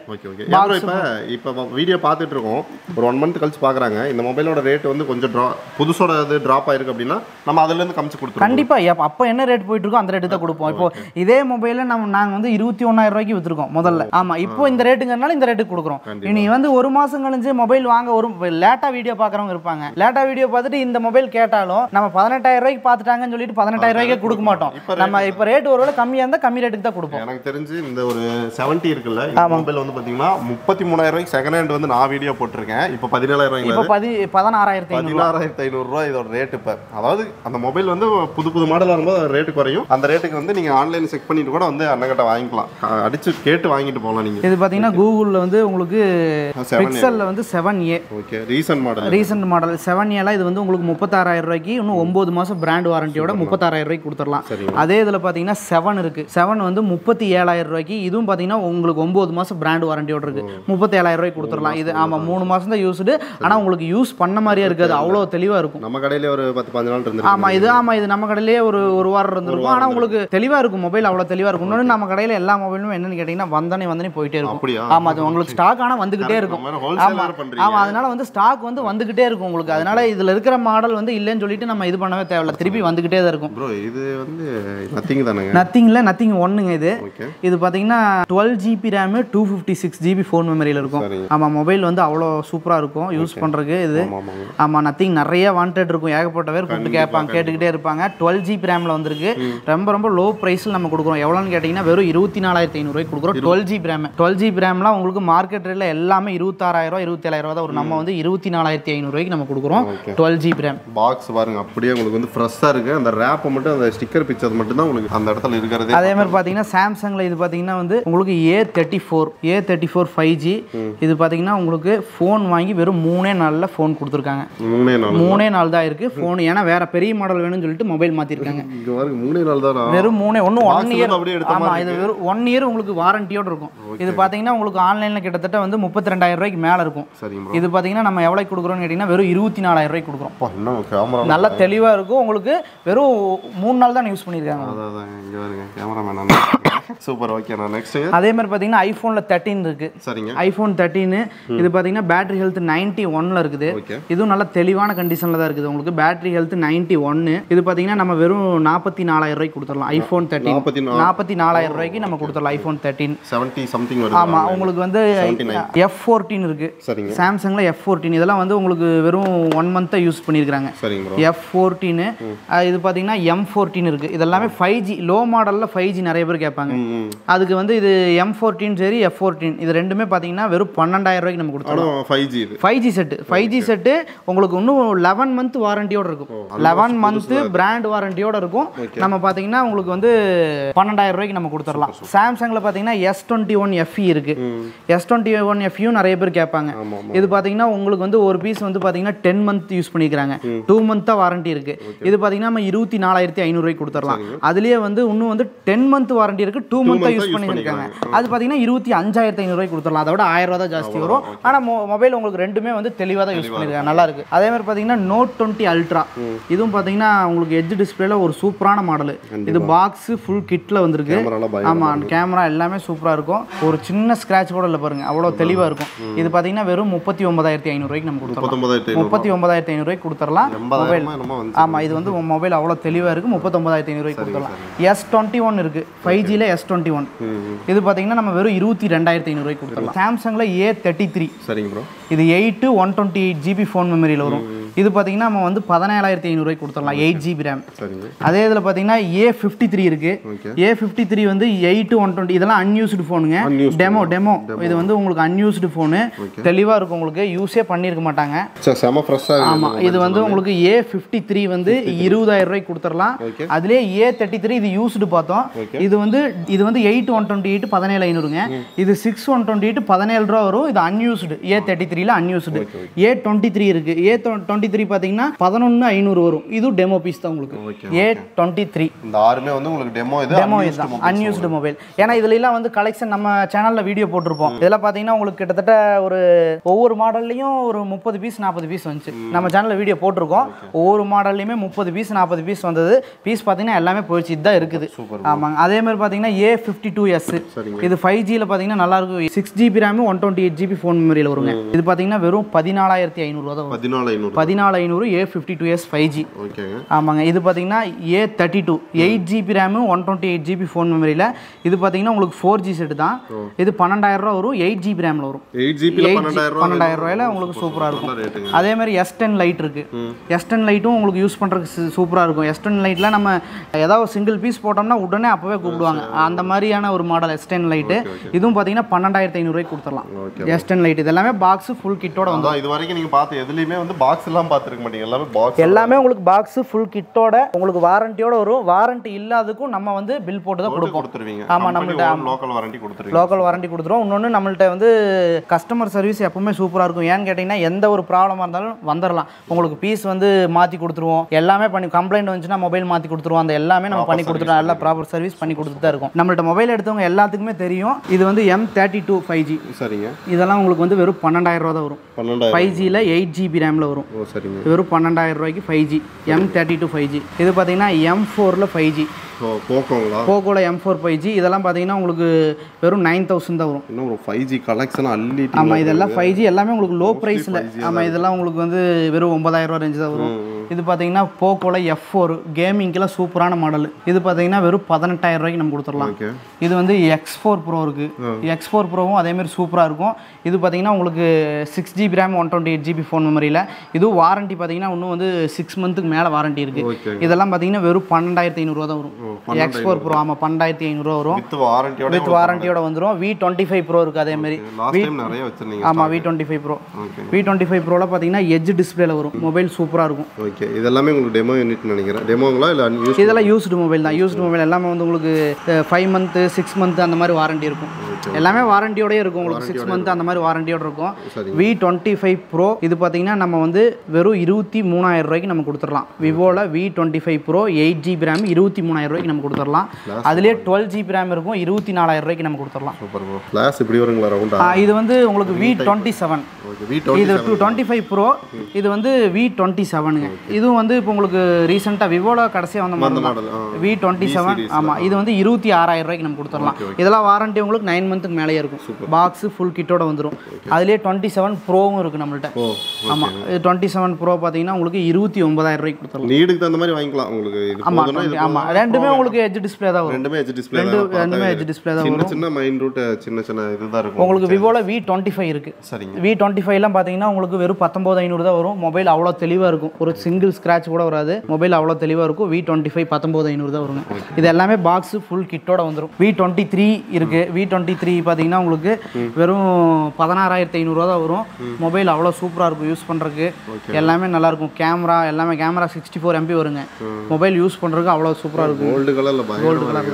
இப்போ வீடியோ பார்த்துட்டு இருக்கோம், ஒரு ஒன் மந்த் கழிச்சு பார்க்குறாங்க, இந்த மொபைலோட ரேட் வந்து கொஞ்சம் ட்ரா புதுசோட இது ட்ராப் ஆயிருக்கு அப்படின்னா நம்ம அதுலேருந்து கமிச்சு கொடுத்துருவோம். கண்டிப்பாக அப்போ என்ன ரேட் போயிட்டு இருக்கோ அந்த ரேட்டு தான் கொடுப்போம். இப்போ இதே மொபைலில் நம்ம நாங்கள் வந்து இருபத்தி ஒன்றாயிரம் ரூபாய்க்கு விற்றுருக்கோம் முதல்ல. ஆமாம், இப்போ இந்த ரேட்டுங்கிறனால இந்த ரேட்டுக்கு கொடுக்குறோம். இனி வந்து ஒரு மாசம் கழிஞ்சு மொபைல் வாங்க ஒரு லேட்டா வீடியோ பாக்குறவங்க இருப்பாங்க. லேட்டா வீடியோ பார்த்துட்டு இந்த மொபைல் கேட்டாலும் நம்ம பதினெட்டாயிரம் ரூபாய்க்கு பார்த்துட்டாங்கன்னு சொல்லிட்டு பதினெட்டாயிரம் ரூபாய்க்கு கொடுக்க மாட்டோம். நம்ம இப்போ ரேட் ஒருவேளை கம்மியா இருந்தா கம்மி ரேட்டுக்கு தான் கொடுப்போம். எனக்கு தெரிஞ்சு இந்த ஒரு செவன்ட்டி இருக்குல்ல, இந்த மொபைல் வந்து பாத்தீங்கன்னா முப்பத்தி மூணாயிரம் ரூபாய்க்கு செகண்ட் ஹேண்ட் வந்து நான் வீடியோ போட்டிருக்கேன். இப்போ பதினேழாயிரம் ரூபாய், இப்போ பதி பதினாறாயிரத்தி பதினாறாயிரத்தி ஐநூறு ரூபாய் இதோட ரேட். இப்போ அதாவது அந்த மொபைல் வந்து புது புது மாடல் வரும்போது ரேட்டு குறையும். அந்த ரேட்டுக்கு வந்து நீங்க ஆன்லைன் செக் பண்ணிட்டு கூட வந்து அண்ணகிட்ட வாங்கிக்கலாம், அடிச்சு கேட்டு வாங்கிட்டு போகலாம். நீங்க இது பாத்தீங்கன்னா கூகுள்ல வந்து உங்களுக்கு பிக்சல்ல வந்து seven A okay recent model recent model seven ஏல இது வந்து உங்களுக்கு முப்பத்தாறாயிரம் ரூபாய்க்கு இன்னும் ஒன்பது மாசம் பிராண்ட் வாரண்டியோட முப்பத்தாறாயிரம் ரூபாய்க்கு கொடுத்துடலாம். அதே இதில் பார்த்தீங்கன்னா செவன் இருக்கு. செவன் வந்து முப்பத்தி ஏழாயிரம் ரூபாய்க்கு, இதுவும் பார்த்தீங்கன்னா உங்களுக்கு ஒன்பது மாசம் பிராண்ட் வாரண்டியோட இருக்கு, முப்பத்தி ஏழாயிரம் ரூபாய்க்கு கொடுத்துடலாம். இது ஆமாம் மூணு மாசம் தான் யூஸ்டு, ஆனால் உங்களுக்கு யூஸ் பண்ண மாதிரியே இருக்காது, அவ்வளோ தெளிவாக இருக்கும். நம்ம கடையிலே ஒரு பத்து பதினஞ்சு நாள் இருந்து ஆமாம் இது ஆமாம் இது நம்ம கடையிலே ஒரு ஒரு வாரம் இருந்திருக்கும். ஆனால் உங்களுக்கு தெளிவாக இருக்கும் மொபைல், அவ்வளோ தெளிவாக இருக்கும். இன்னொன்று நம்ம கடையில் எல்லா மொபைலும் என்னன்னு கேட்டிங்கன்னா வந்தனே வந்தனே போயிட்டே இருக்கும். ஆமாம், அது உங்களுக்கு ஸ்டாக் ஆனால் வந்துகிட்டே இருக்கும். ஆமா, அதனால வந்து ஸ்டாக் வந்து வந்துகிட்டே இருக்கும் உங்களுக்கு. அதனால இதுல இருக்கிற மாடல் வந்து இல்லன்னு சொல்லிட்டு நம்ம இது பண்ணவே தேவையில்ல, திருப்பி வந்துகிட்டே தான் இருக்கும். ப்ரோ இது வந்து நத்திங் தானங்க? நத்திங்ல நத்திங் ஒன்னுங்க இது. இது பாத்தீங்கன்னா twelve GB RAM two fifty six GB phone மெமரியில இருக்கும். ஆமா, மொபைல் வந்து அவ்வளோ சூப்பரா இருக்கும் யூஸ் பண்றதுக்கு. இது ஆமா நத்திங் நிறைய வாண்டட் இருக்கும், ஏகப்பட்ட பேர் கூப்பிட்டு கேட்பாங்க, கேட்டுக்கிட்டே இருப்பாங்க. டுவெல் ஜிபி ரேம்ல வந்திருக்கு, ரொம்ப ரொம்ப லோ பிரைஸ்ல நம்ம கொடுக்குறோம். எவ்வளோன்னு கேட்டீங்கன்னா வெறும் இருபத்தி நாலாயிரத்தி ஐநூறு ரூபாய்க்கு கொடுக்குறோம். Twelve GB RAM twelve GB ரேம்லாம் உங்களுக்கு மார்க்கெட் ரேட்ல எல்லாமே இருபத்தாறாயிரம் ரூபாய் இருபத்தி ஏழாயிரம் ரூபாய் தான் ஒரு, நம்ம வந்து இருபத்தி நாலாயிரத்தி ஐநூறு ரூபாய்க்கு நம்ம கொடுக்குறோம். டுவெல் ஜிபி ரேம் பாக்ஸ் பாருங்க, அப்படியே உங்களுக்கு வந்து ஃப்ரெஷ்ஷாக இருக்கு. அந்த ரேப்பை மட்டும் அந்த ஸ்டிக்கர் பிக்சர் மட்டும் தான் உங்களுக்கு அந்த இடத்துல இருக்கிறது. அதே மாதிரி பார்த்தீங்கன்னா சாம்சங்ல இது பார்த்தீங்கன்னா வந்து உங்களுக்கு A thirty four A thirty four five G இது பார்த்தீங்கன்னா உங்களுக்கு ஃபோன் வாங்கி வெறும் மூணே நாளில் ஃபோன் கொடுத்துருக்காங்க. மூணே நாள் மூணே நாள் தான் இருக்கு ஃபோன், ஏன்னா வேற பெரிய மாடல் வேணும்னு சொல்லிட்டு மொபைல் மாத்திருக்காங்க. மூணே நாள் தான், வெறும் மூணே ஒன்று ஒன் இயர். ஆமா, இது வெறும் ஒன் இயர் உங்களுக்கு வாரண்டியோட இருக்கும். இது பார்த்தீங்கன்னா உங்களுக்கு ஆன்லைன்ல கிட்டத்தட்ட வந்து முப்பத்தி ரெண்டாயிரம் ரூபாய்க்கு மேல இருக்கும். இது பார்த்தீங்கன்னா நம்ம எவ்வளோ கொடுக்குறோம்னு கேட்டிங்கன்னா வெறும் இருபத்தி நாலாயிரம் ரூபாய்க்கு கொடுக்குறோம். நல்லா தெளிவாக இருக்கும் உங்களுக்கு. வெறும் மூணு நாள் தான் யூஸ் பண்ணியிருக்காங்க. Super, okay. நான் நெக்ஸ்ட் அதே மாதிரி பார்த்தீங்கன்னா ஐஃபோனில் தேர்ட்டின் இருக்கு. சரிங்க, ஐஃபோன் தேர்ட்டின் இது பார்த்தீங்கன்னா பேட்டரி ஹெல்த் நைன்டி ஒன்ல இருக்குது. இதுவும் நல்ல தெளிவான கண்டிஷனில் தான் இருக்குது உங்களுக்கு. பேட்டரி ஹெல்த் நைன்டி ஒன்னு இது பார்த்தீங்கன்னா நம்ம வெறும் நாற்பத்தி நாலாயிரம் ரூபாய்க்கு கொடுத்துடலாம். ஐஃபோன் தேர்ட்டின் நாற்பத்தி நாலாயிரம் ரூபாய்க்கு நம்ம கொடுத்துடலாம். IPhone thirteen seventy something. ஆமாம், உங்களுக்கு வந்து எஃப் ஃபோர்டீன் இருக்கு சாம்சங்ல எஃப் ஃபோர்டீன் இதெல்லாம் வந்து உங்களுக்கு வெறும் ஒன் மந்த்தா யூஸ் பண்ணிருக்காங்க எஃப் ஃபோர்டீன் இது பாத்தீங்கன்னா எம் ஃபோர்டீன் இருக்கு இதெல்லாம் ஃபைவ் ஜி லோ மாடல்ல ஃபைவ் ஜி நிறைய பேர் கேட்பாங்க அதுக்கு வந்து இது எம் ஃபோர்டீன் சரி எஃப் ஃபோர்டீன் இது ரெண்டுமே பாத்தீங்கன்னா வெறும் பன்னெண்டாயிரம் ரூபாய்க்கு நம்ம கொடுத்துறோம் five G five G set five G set உங்களுக்கு இன்னும் லெவன் மந்த் வாரண்டியோட இருக்கும் லெவன் மந்த் பிராண்ட் வாரண்டியோட இருக்கும் நம்ம பாத்தீங்கன்னா உங்களுக்கு வந்து பன்னெண்டாயிரம் ரூபாய்க்கு நம்ம கொடுத்துறலாம் சாம்சங்ல பாத்தீங்கன்னா எஸ் டுவெண்ட்டி ஒன் எஃப்இ இருக்கு எஸ் டுவெண்ட்டி ஒன் எஃப்இயும் நிறைய பேர் கேட்பாங்க இது பாத்தீங்கன்னா உங்களுக்கு வந்து ஒரு பீஸ் வந்து பாத்தீங்கன்னா டென் மந்த் யூஸ் பண்ணிக்கிறாங்க டூ மந்த் வாரண்டி இருக்கு இது பாத்தீங்கன்னா நம்ம இருபத்தி நாலாயிரத்தி ஐநூறு ரூபாய்க்கு கொடுத்துறலாம் அதுலயே வந்து இன்னும் வந்து டென் மந்த் வாரண்டி இருக்கு டூ மந்த் யூஸ் பண்ணிருக்காங்க அது பாத்தீங்கன்னா இருபத்தி அஞ்சாயிரத்தி ஐநூறு ரூபாய்க்கு கொடுத்துறலாம் அதோட ஆயிரம் ரூபாய் தான் ஜாஸ்தி வரும் ஆனா மொபைல் உங்களுக்கு ரெண்டுமே வந்து தெளிவா தான் யூஸ் பண்ணிருக்காங்க நல்லா இருக்கு அதே மாதிரி பாத்தீங்கன்னா நோட் டுவெண்ட்டி அல்ட்ரா இதுவும் பாத்தீங்கன்னா உங்களுக்கு எட்ஜ் டிஸ்பிளேல ஒரு சூப்பரான மாடல் இது பாக்ஸ் ஃபுல் கிட்ல வந்திருக்கு ஆமா கேமரா எல்லாமே சூப்பரா இருக்கும் ஒரு சின்ன ஸ்கிராட்ச் கூட இல்ல பாருங்க அவ்வளவு தெளிவா இருக்கும் இது பாத்தீங்கன்னா வெறும் முப்பத்தி ஒன்பதாயிரத்தி ஐநூறு ரூபாய்க்கு நம்ம கொடுத்துறலாம் முப்பத்தி ஒன்பதாயிரத்தி ஐநூறு ரூபாய்க்கு கொடுத்துறலாம் மொபைல் ஆமா இது வந்து மொபைல் அவ்வளவு தெளிவா இருக்கு முப்பத்தி ஒன்பதாயிரத்தி ஐநூறு ரூபாய்க்கு கொடுத்துறலாம் எஸ் டுவெண்ட்டி ஒன் இருக்கு ஃபைவ் ஜில எஸ் டுவெண்ட்டி ஒன் இது பாத்தீங்கன்னா நம்ம வெறும் இருபத்தி ரெண்டாயிரத்தி ஐநூறு ரூபாய்க்கு கொடுத்துறலாம் சாம்சங்ல ஏ தேர்ட்டி த்ரீ சரிங்க ப்ரோ இது eight one twenty eight GB phone மெமரியில வரும் இது பாத்தீங்கன்னா நம்ம வந்து பதினேழாயிரத்தி ஐநூறு ரூபாய்க்கு கொடுத்துறலாம் எயிட் ஜிபி ரேம் அதே இதுல பாத்தீங்கன்னா ஏ ஃபிஃப்டி த்ரீ இருக்கு ஏ ஃபிஃப்டி த்ரீ வந்து எயிட் ஒன் டுவெண்ட்டி இதெல்லாம் அன்யூஸ்டு போனுங்க டெமோ டெமோ இது வந்து உங்களுக்கு அன்யூஸ்டு போனு தெளிவா இருக்கும் உங்களுக்கு யூஸே பண்ணிருக்க மாட்டாங்க செம ஃப்ரெஷ்ஷா ஆமா இது வந்து உங்களுக்கு ஏ ஃபிஃப்டி த்ரீ வந்து இருபதாயிரம் ரூபாய்க்கு கொடுத்துறலாம் அதுலயே ஏ தேர்ட்டி த்ரீ இது யூஸ்டு பார்த்தோம் இது வந்து இது வந்து எயிட் ஒன் டுவெண்ட்டி எயிட் பதினேழு ஐநூறுங்க இது சிக்ஸ் ஒன் டுவெண்ட்டி எயிட் பதினேழு ரூபா வரும் இது அன்யூஸ்டு ஏ தேர்ட்டி த்ரீல அன்யூஸ்டு ஏ டுவெண்ட்டி த்ரீ இருக்கு ஏ டுவெண்ட்டி த்ரீ பாத்தீங்கன்னா பதினொன்னு ஐநூறு வரும் இது டெமோ பீஸ் தான் உங்களுக்கு ஏ டுவெண்ட்டி த்ரீ இந்த ஆறுமே வந்து உங்களுக்கு டெமோ இது டெமோ இது அன்யூஸ்டு மொபைல் ஏன்னா இதுல எல்லாம் வந்து கலெக்ஷன் நம்ம சேனல்ல வீடியோ போட்டுருப்போம் இதெல்லாம் பாத்தீங்கன்னா உங்களுக்கு கிட்டத்தட்ட ஒரு ஒவ்வொரு மாடல்லையும் ஒரு முப்பது பீஸ் நாற்பது பீஸ் வந்துச்சு நம்ம சேனல்ல வீடியோ போட்டிருக்கோம் ஒவ்வொரு மாடல்லையுமே முப்பது பீஸ் நாற்பது பீஸ் வந்தது பீஸ் பாத்தீங்கன்னா எல்லாமே போயிடுச்சு இதுதான் இருக்குது ஆமாங்க அதே மாதிரி பாத்தீங்கன்னா ஏ ஃபிஃப்டி டூ எஸ் இது ஃபைவ் ஜில பாத்தீங்கன்னா நல்லா இருக்கும் six GB RAM one twenty eight GB phone மெமரியில வருங்க இது பாத்தீங்கன்னா வெறும் பதினாலாயிரத்தி ஐநூறு ரூபா தான் பதினாலு ஐநூறு A fifty two S five G ஆமாங்க இது பாத்தீங்கன்னா A thirty two eight GB RAM one twenty eight GB phone மெமரியில இது பாத்தீங்கன்னா உங்களுக்கு ஃபோர் ஜி செட் தான் இது பன்னெண்டாயிரம் ரூபா வரும் எயிட் ஜிபி ரேம்ல வரும் பன்னெண்டாயிரம் ரூபாயில உங்களுக்கு சூப்பரா இருக்கும் அதே மாதிரி எஸ் டென் லைட் இருக்கு எஸ் டென் லைட்டும் உங்களுக்கு யூஸ் பண்றதுக்கு சூப்பரா இருக்கும் எஸ் டென் லைட்ல நம்ம ஏதாவது சிங்கிள் பீஸ் போட்டோம்னா உடனே அப்பவே கூப்பிடுவாங்க அந்த மாதிரியான ஒரு மாடல் எஸ் டென் லைட் இதுவும் பாத்தீங்கன்னா பன்னெண்டாயிரத்தி ஐநூறு ரூபாய்க்கு கொடுத்துடலாம் எஸ் டென் லைட் இது எல்லாமே பாக்ஸ் ஃபுல் கிட்டோட வந்து இது வரைக்கும் நீங்க பார்த்த எதுலயுமே வந்து பாக்ஸ் எல்லாம் பார்த்திருக்க மாட்டீங்க எல்லாமே பாக்ஸ் எல்லாமே உங்களுக்கு பாக்ஸ் ஃபுல் கிட்டோட உங்களுக்கு வாரண்டியோட வரும் வாரண்டி இல்லாததுக்கும் நம்ம வந்து பில் போட்டு தான் கொடுப்போம் ஆமா நம்மள்ட்ட லோக்கல் வாரண்டி கொடுத்துருவீங்க லோக்கல் வாரண்டி கொடுத்துருவோம் இன்னொன்று நம்மள்ட்ட வந்து கஸ்டமர் சர்வீஸ் எப்பவுமே சூப்பராக இருக்கும் ஏன்னு கேட்டிங்கன்னா எந்த ஒரு ப்ராப்ளமாக இருந்தாலும் வந்துடலாம் உங்களுக்கு பீஸ் வந்து மாற்றி கொடுத்துருவோம் எல்லாமே பண்ணி கம்ப்ளைண்ட் வந்துச்சுன்னா மொபைல் மாற்றி கொடுத்துருவோம் அந்த எல்லாமே நம்ம பண்ணி கொடுத்துருவோம் எல்லா ப்ராப்பர் சர்வீஸ் பண்ணி கொடுத்துட்டு தான் இருக்கும் நம்மள்ட்ட மொபைல் எடுத்தவங்க எல்லாத்துக்குமே தெரியும் இது வந்து M thirty two five G சரிங்க இதெல்லாம் உங்களுக்கு வந்து வெறும் பன்னெண்டாயிரம் ரூபா தான் வரும் ஃபைவ் ஜியில் எயிட் ஜிபி ரேமில் வரும் வெறும் பன்னெண்டாயிரம் ரூபாய்க்கு five G M thirty two five G இது பார்த்தீங்கன்னா எம் ஃபோரில் ஃபைவ் ஜி போகோல எம் ஃபோர் ஃபைவ் ஜி இதெல்லாம் பார்த்தீங்கன்னா உங்களுக்கு வெறும் நைன் தௌசண்ட் தான் வரும் இன்னும் ஒரு ஃபைவ் ஜி கலெக்ஷன் அள்ளி ஆமாம் இதெல்லாம் ஃபைவ் ஜி எல்லாமே உங்களுக்கு லோ ப்ரைஸில் ஆமாம் இதெல்லாம் உங்களுக்கு வந்து வெறும் ஒன்பதாயிரம் ரூபா ரேஞ்சு தான் வரும் இது பார்த்தீங்கன்னா போகோல எஃப் ஃபோர் கேமிங்கெல்லாம் சூப்பரான மாடல் இது பார்த்தீங்கன்னா வெறும் பதினெட்டாயிரம் ரூபாய்க்கு நம்ம கொடுத்துடலாம் இது வந்து எக்ஸ் ஃபோர் ப்ரோ இருக்கு எக்ஸ் ஃபோர் ப்ரோவும் அதேமாதிரி சூப்பராக இருக்கும் இது பார்த்தீங்கன்னா உங்களுக்கு six GB RAM one twenty eight GB phone மெமரியில் இதுவும் வாரண்டி பார்த்தீங்கன்னா இன்னும் வந்து சிக்ஸ் மந்த்துக்கு மேலே வாரண்டி இருக்கு இதெல்லாம் பார்த்தீங்கன்னா வெறும் பன்னெண்டாயிரத்தி ஐநூறுரூவா தான் வரும் எக்ஸ் ஃபோர் ப்ரோ ஆமாம் பன்னெண்டாயிரத்தி ஐநூறுரூவா வரும் வித் வாரண்டியோட வந்துடும் வி டுவெண்ட்டி ஃபைவ் ப்ரோ இருக்குது அதேமாதிரி ஆமாம் V twenty five pro V twenty five ப்ரோவில் பார்த்தீங்கன்னா எட்ஜ் டிஸ்பிளேல வரும் மொபைல் சூப்பராக இருக்கும் ஓகே இதெல்லாமே உங்களுக்கு டெமோ யூனிட் நினைக்கிறேன் டெமோங்களா இல்லை அன்யூஸ்டு இதெல்லாம் யூஸ்டு மொபைல் தான் யூஸ்டு மொபைல் எல்லாமே வந்து உங்களுக்கு ஃபைவ் மந்த்து சிக்ஸ் மந்த் அந்த மாதிரி வாரண்டி இருக்கும் எல்லாமே வாரண்டியோடய இருக்கும் உங்களுக்கு சிக்ஸ் மந்த் அந்த மாதிரி வாரண்டியோட இருக்கும் வி டுவெண்ட்டி ஃபைவ் ப்ரோ இது பார்த்தீங்கன்னா நம்ம வந்து வெறும் இருபத்தி மூணாயிரம் ரூபாய்க்கு நம்ம கொடுத்துடலாம் விவோவில் V twenty five pro eight GB RAM இருபத்தி மூணாயிரம் ரூபாய்க்கு நம்ம கொடுத்துடலாம் அதுலேயே டுவெல் ஜிபி ரேம் இருக்கும் இருபத்தி நாலாயிரம் ரூபாய்க்கு நம்ம கொடுத்துடலாம் கிளாஸ் இப்படி வருங்களா ரவுண்டா இது வந்து உங்களுக்கு வி டுவெண்ட்டி செவன் இது டுவெண்ட்டி ஃபைவ் ப்ரோ இது வந்து வி டுவெண்ட்டி செவனுங்க இதுவும் வந்து இப்போ உங்களுக்கு ரீசெண்டாக விவோல கடைசியாக வந்த மாடல் வி டுவெண்ட்டி செவன் ஆமாம் இது வந்து இருபத்தி ஆறாயிரம் ரூபாய்க்கு நம்ம கொடுத்துடலாம் இதெல்லாம் வாரண்டி உங்களுக்கு நைன் மந்த்துக்கு மேலேயே இருக்கும் பாக்ஸ் ஃபுல் கிட்டோட வந்துடும் அதுலேயே டுவெண்ட்டி செவன் ப்ரோவும் இருக்குது நம்மள்ட்ட ஆமாம் இது டுவெண்ட்டி செவன் ப்ரோ பார்த்தீங்கன்னா உங்களுக்கு இருபத்தி ஒன்பதாயிரம் ரூபாய்க்கு கொடுத்துடலாம் நீடுக்கு தகுந்த மாதிரி வாங்கிக்கலாம் உங்களுக்கு ஆமாம் ஆமாம் ரெண்டுமே உங்களுக்கு எட்ஜ் டிஸ்பிளே தான் வரும் ரெண்டுமே எட்ஜ் டிஸ்பிளே ரெண்டு ரெண்டுமே எட்ஜ் டிஸ்பிளே தான் வரும் சின்ன மைன் ரூட் சின்ன சின்ன இதுதான் இருக்கும் உங்களுக்கு விவோல வி டுவெண்ட்டி ஃபைவ் இருக்குது சரிங்க வி டுவெண்ட்டி ஃபைவ்லாம் பார்த்தீங்கன்னா உங்களுக்கு வெறும் பத்தொம்பது ஐநூறு தான் வரும் மொபைல் அவ்வளோ தெளிவாக இருக்கும் ஒரு சிங்கிள் ஸ்க்ராட்ச் கூட வராது மொபைல் அவ்வளோ தெளிவாக இருக்கும் வி டுவெண்ட்டி ஃபைவ் பத்தொம்பது ஐநூறு தான் வருங்க இது எல்லாமே பாக்ஸ் ஃபுல் கிட்டோட வந்துடும் வி டுவெண்ட்டி த்ரீ இருக்கு வி டுவெண்ட்டி த்ரீ பார்த்தீங்கன்னா உங்களுக்கு வெறும் பதினாறாயிரத்தி ஐநூறுரூவா தான் வரும் மொபைல் அவ்வளோ சூப்பராக இருக்கும் யூஸ் பண்ணுறதுக்கு எல்லாமே நல்லா இருக்கும் கேமரா எல்லாமே கேமரா சிக்ஸ்டி ஃபோர் எம்பி வருங்க மொபைல் யூஸ் பண்ணுறதுக்கு அவ்வளோ சூப்பராக இருக்கும் கோல்டு கலரில் கோல்டு கலர்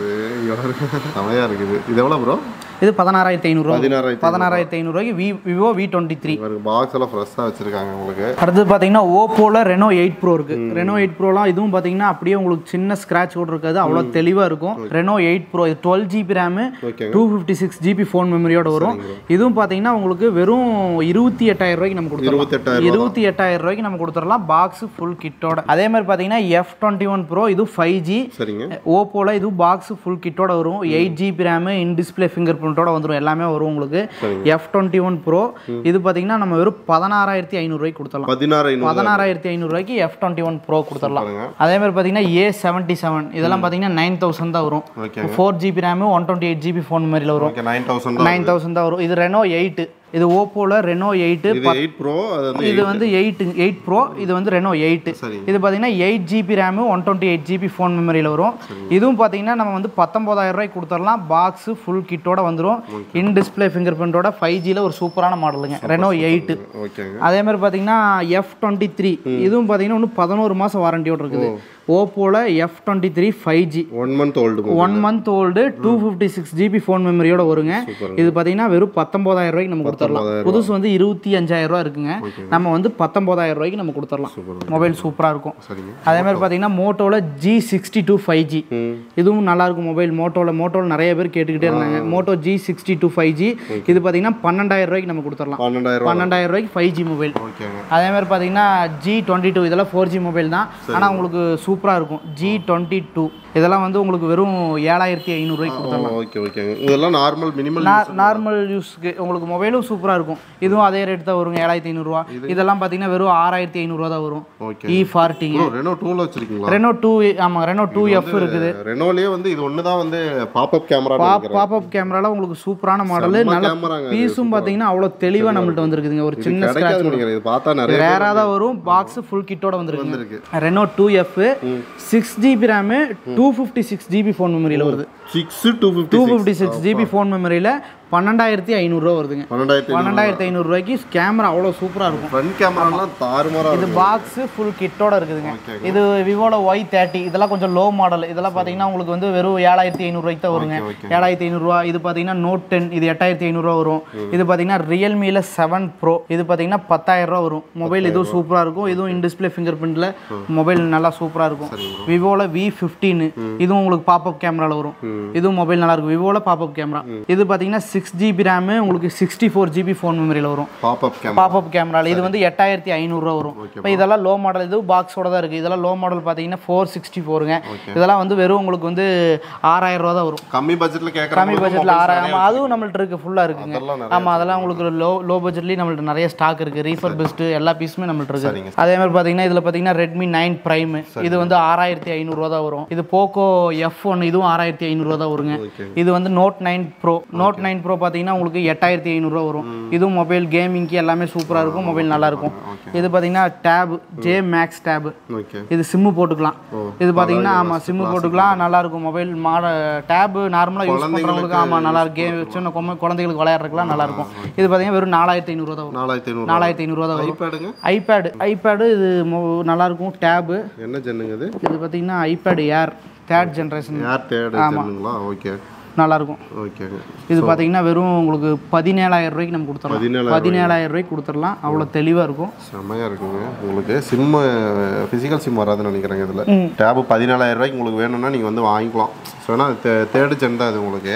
செமையாக இருக்குது இது எவ்வளோ ப்ரோ இது பதினாறாயிரத்தி ஐநூறுரூவா பதினாறாயிரத்தி ஐநூறுரூவாய்க்கு V Vivo V twenty three box எல்லாம் ஃப்ரெஷ்ஷாக வச்சிருக்காங்க உங்களுக்கு அடுத்து பார்த்தீங்கன்னா ஓப்போவில் ரெனோ எயிட் ப்ரோ இருக்கு ரெனோ எயிட் ப்ரோலாம் இதுவும் பார்த்தீங்கன்னா அப்படியே உங்களுக்கு சின்ன ஸ்க்ராட்ச் கூட இருக்காது அவ்வளோ தெளிவாக இருக்கும் ரெனோ எயிட் ப்ரோ இது twelve GB RAM two fifty six GB phone மெமரியோட வரும் இதுவும் பார்த்தீங்கன்னா உங்களுக்கு வெறும் இருபத்தி எட்டாயிரம் ரூபாய்க்கு நம்ம கொடுத்துருவோம் இருபத்தி எட்டாயிரம் ரூபாய்க்கு நம்ம கொடுத்துடலாம் பாக்ஸ் ஃபுல் கிட்டோட அதே மாதிரி பார்த்தீங்கன்னா எஃப் டுவெண்ட்டி ஒன் ப்ரோ இது ஃபைவ் ஜி ஓப்போவில் இது பாக்ஸ் ஃபுல் கிட்டோட வரும் eight GB RAM in display finger பிரிண்டோட வந்துடும் எல்லாமே வரும் உங்களுக்கு எஃப் டுவெண்ட்டி ஒன் ப்ரோ இது பார்த்தீங்கன்னா நம்ம வெறும் பதினாறாயிரத்தி ஐநூறுரூவாய்க்கு கொடுத்துடலாம் பதினாறாயிரத்தி ஐநூறுரூவாய்க்கு எஃப் டுவெண்ட்டி ஒன் ப்ரோ கொடுத்துடலாம் அதே மாதிரி பார்த்தீங்கன்னா ஏ செவன்ட்டி செவன் இதெல்லாம் பார்த்தீங்கன்னா நைன் தௌசண்ட் தான் வரும் four GB RAM one twenty eight GB phone மெமரியில் வரும் நைன் தௌசண்ட் தான் வரும் இது ரெனோ எயிட் இது ஓப்போல ரெனோ எயிட் ப்ரோ இது வந்து எயிட் எயிட் ப்ரோ இது வந்து ரெனோ எயிட் இது பார்த்தீங்கன்னா eight GB RAM one twenty eight GB phone மெமரியில் வரும் இதுவும் பார்த்தீங்கன்னா நம்ம வந்து பத்தொன்பதாயிரம் ரூபாய்க்கு கொடுத்துடலாம் பாக்ஸ் ஃபுல் கிட்டோட வந்துடும் இன் டிஸ்பிளே ஃபிங்கர் பிரிண்டோட ஃபைவ் ஜியில் ஒரு சூப்பரான மாடலுங்க ரெனோ எயிட் அதே மாதிரி பார்த்தீங்கன்னா எஃப் டுவெண்ட்டி த்ரீ இதுவும் பார்த்தீங்கன்னா இன்னும் பதினோரு மாதம் வாரண்டியோட இருக்குது ஓப்போல F twenty three five G one month old one month old two fifty six GB phone மெமரியோட வருங்க இது பார்த்தீங்கன்னா வெறும் பத்தொன்பதாயிரம் ரூபாய்க்கு நம்ம கொடுத்துடலாம் புதுசு வந்து இருபத்தி அஞ்சாயிரம் ரூபா இருக்குங்க நம்ம வந்து பத்தொன்பதாயிரம் ரூபாய்க்கு நம்ம கொடுத்துடலாம் மொபைல் சூப்பராக இருக்கும் அதே மாதிரி பார்த்தீங்கன்னா மோட்டோல G sixty two five G இதுவும் நல்லா இருக்கும் மொபைல் மோட்டோல மோட்டோல நிறைய பேர் கேட்டுக்கிட்டே இருந்தாங்க Moto G sixty two five G இது பார்த்தீங்கன்னா பன்னெண்டாயிரம் ரூபாய்க்கு நம்ம கொடுத்துடலாம் பன்னெண்டாயிரம் ரூபாய்க்கு ஃபைவ் ஜி மொபைல் அதே மாதிரி பார்த்தீங்கன்னா ஜி டுவெண்ட்டி டூ இதெல்லாம் ஃபோர் ஜி மொபைல் தான் ஆனால் உங்களுக்கு சூப்பராக இருக்கும் ஜி டுவெண்ட்டி டூ இதெல்லாம் வந்து உங்களுக்கு வெறும் ஏழாயிரத்தி ஐநூறுரூவாய்க்கு கொடுத்துடலாம் ஓகே ஓகே இதெல்லாம் நார்மல் மினிமல் நார்மல் யூஸ்க்கு உங்களுக்கு மொபைலும் சூப்பராக இருக்கும் இதுவும் அதே ரேட் தான் வருங்க ஏழாயிரத்தி ஐநூறுரூவா இதெல்லாம் பார்த்தீங்கன்னா வெறும் ஆறாயிரத்தி ஐநூறுரூவா தான் வரும் இ ஃபார்ட்டிங்க ரெனோ டூவில் வச்சிருக்கீங்களா ரெனோ டூ ஆமாம் ரெனோ டூ எஃப் இருக்குது ரெனோலேயே வந்து இது ஒன்று தான் வந்து பாப்அப் கேமரா பாப்அப் கேமரால உங்களுக்கு சூப்பரான மாடல் நல்ல பீஸும் பார்த்தீங்கன்னா அவ்வளோ தெளிவாக நம்மள்ட்ட வந்துருக்குதுங்க ஒரு சின்ன ஸ்க்ராட்ச் பார்த்தா நிறைய ரேராக தான் வரும் பாக்ஸ் ஃபுல் கிட்டோட வந்துருக்கு Reno two F six GB RAM two fifty six GB phone மெமரியில் வருது six two two fifty six GB phone மெமரியில் பன்னெண்டாயிரத்தி ஐநூறுரூவா வருதுங்க பன்னெண்டாயிரத்தி ஐநூறுரூவாய்க்கு கேமரா அவ்வளோ சூப்பராக இருக்கும் ஃப்ரண்ட் கேமராலாம் தாறுமாறாக இது பாக்ஸ் ஃபுல் கிட்டோட இருக்குதுங்க இது விவோல ஒய் தேர்ட்டி இதெல்லாம் கொஞ்சம் லோ மாடல் இதெல்லாம் பார்த்தீங்கன்னா உங்களுக்கு வந்து வெறும் ஏழாயிரத்தி ஐநூறுரூவாய்க்கு தான் வருங்க ஏழாயிரத்தி ஐநூறுரூவா இது பார்த்தீங்கன்னா நோட் டென் இது எட்டாயிரத்தி ஐநூறுரூவா வரும் இது பார்த்தீங்கன்னா ரியல்மியில் செவன் ப்ரோ இது பார்த்தீங்கன்னா பத்தாயிரம் ரூபா வரும் மொபைல் இதுவும் சூப்பராக இருக்கும் இதுவும் இன் டிஸ்பிளே ஃபிங்கர் பிரிண்டில் மொபைல் நல்லா சூப்பராக இருக்கும் விவோல வி ஃபிஃப்டீன் இதுவும் உங்களுக்கு பாப்அப் கேமராவில் வரும் இதுவும் மொபைல் நல்லா இருக்கும் விவோல பாப்அப் கேமரா இது பார்த்தீங்கன்னா சிக்ஸ் ஜிபி ரேமு உங்களுக்கு சிக்ஸ்டி ஃபோர் ஜிபி ஃபோன் மெமரியில் வரும் பாப்அப் கேமராவில் இது வந்து எட்டாயிரத்தி ஐநூறுரூவா வரும் இப்போ இதெல்லாம் லோ மாடல் இது பாக்ஸோட தான் இருக்குது இதெல்லாம் லோ மாடல் பார்த்தீங்கன்னா ஃபோர் சிக்ஸ்டி ஃபோருங்க இதெல்லாம் வந்து வெறும் உங்களுக்கு வந்து ஆறாயிரம் ரூபா தான் வரும் கம்மி பட்ஜெட்டில் கேட்குற கம்மி பட்ஜெட்டில் ஆறாயிரம் அதுவும் நம்மள்ட்ட இருக்கு ஃபுல்லாக இருக்குங்க ஆமாம் அதெல்லாம் உங்களுக்கு லோ லோ பட்ஜெட்லேயும் நம்மள்ட்ட நிறைய ஸ்டாக் இருக்குது ரீஃபர் பெஸ்ட்டு எல்லா பீஸுமே நம்மள்ட்ட இருக்குது அதே மாதிரி பார்த்தீங்கன்னா இதில் பார்த்தீங்கன்னா ரெட்மி நைன் ப்ரைம் இது வந்து ஆறாயிரத்தி ஐநூறுரூவா தான் வரும் இது போக்கோ எஃப் ஒன் இதுவும் ஆறாயிரத்தி ஐநூறுரூவா தான் வருங்க இது வந்து note nine pro note nine pro பார்த்தீங்கன்னா உங்களுக்கு எட்டாயிரத்தி ஐநூறுரூவா வரும் இதுவும் மொபைல் கேமிங்க்கு எல்லாமே சூப்பராக இருக்கும் மொபைல் நல்லா இருக்கும் இது பார்த்தீங்கன்னா டேப் ஜே மேக்ஸ் டேப் இது சிம்மு போட்டுக்கலாம் இது பார்த்தீங்கன்னா ஆமாம் சிம்மு போட்டுக்கலாம் நல்லா இருக்கும் மொபைல் மாட டேப் நார்மலாக யூஸ் பண்ணுறவங்களுக்கு ஆமாம் நல்லா இருக்கும் கேம் சின்ன கொம்மை குழந்தைகளுக்கு விளையாடுறதுக்குலாம் நல்லா இருக்கும் இது பார்த்தீங்கன்னா வெறும் நாலாயிரத்தி ஐநூறுரூவா தான் வரும் நாலாயிரத்தி ஐநூறுரூவா தான் வரும் ஐபேடு ஐபேடு இது நல்லா இருக்கும் டேபு என்ன ஜென்னுங்க இது இது பார்த்தீங்கன்னா iPad air third generation air third ஜென்னுங்களா ஓகே நல்லா இருக்கும் ஓகே இது பார்த்தீங்கன்னா வெறும் உங்களுக்கு பதினேழாயிரம் ரூபாய்க்கு நம்ம கொடுத்துடலாம் பதினேழாயிரம் ரூபாய்க்கு கொடுத்துடலாம் அவ்வளோ தெளிவாக இருக்கும் செம்மையாக இருக்குங்க உங்களுக்கு சிம்மு ஃபிசிக்கல் சிம் வராதுன்னு நினைக்கிறேங்க இதில் டேபு பதினேழாயிரம் ரூபாய்க்கு உங்களுக்கு வேணும்னா நீங்கள் வந்து வாங்கிக்கலாம் ஸோ ஏன்னா தேர்டு ஜென் தான் இது உங்களுக்கு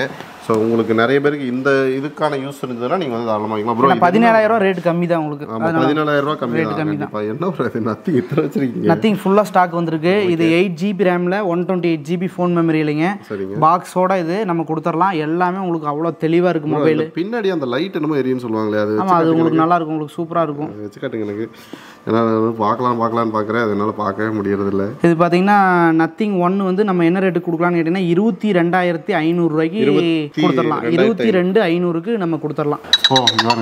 ஸோ உங்களுக்கு நிறைய பேருக்கு இந்த இதுக்கான யூஸ் இருந்ததுன்னா நீங்கள் வந்து தாராளமாக வாங்கிக்கலாம் ப்ரோ. பதினேழாயிரம் ரூபா ரேட் கம்மி தான் உங்களுக்கு. பதினேழாயிரம் ரூபா கம்மி ரேட் கம்மி தான். என்ன ப்ரோ இது நத்திங் இத்தனை வச்சிருக்கீங்க? நத்திங் ஃபுல்லாக ஸ்டாக் வந்திருக்கு. இது எயிட் ஜிபி ரேமில் one twenty eight GB phone memory இல்லைங்க, பாக்ஸோட இது நம்ம கொடுத்துடலாம். எல்லாமே உங்களுக்கு அவ்வளோ தெளிவாக இருக்குது மொபைல். பின்னாடி அந்த லைட் என்னமோ எரியும்னு சொல்லுவாங்களே, அது ஆமாம் அது உங்களுக்கு நல்லா இருக்கும், உங்களுக்கு சூப்பராக இருக்கும். வச்சு காட்டுங்க எனக்கு, ஏன்னா பார்க்கலாம் பார்க்கலான்னு பார்க்குறேன், அதனால பார்க்கவே முடியறதில்ல. இது பார்த்தீங்கன்னா நத்திங் ஒன் வந்து நம்ம என்ன ரேட்டு கொடுக்கலான்னு கேட்டிங்கன்னா இருபத்தி ரெண்டாயிரத்தி ஐநூறுரூவாய்க்கு கொடுத்துடலாம். இருபத்தி ரெண்டு ஐநூறுக்கு நம்ம கொடுத்துடலாம். ஓ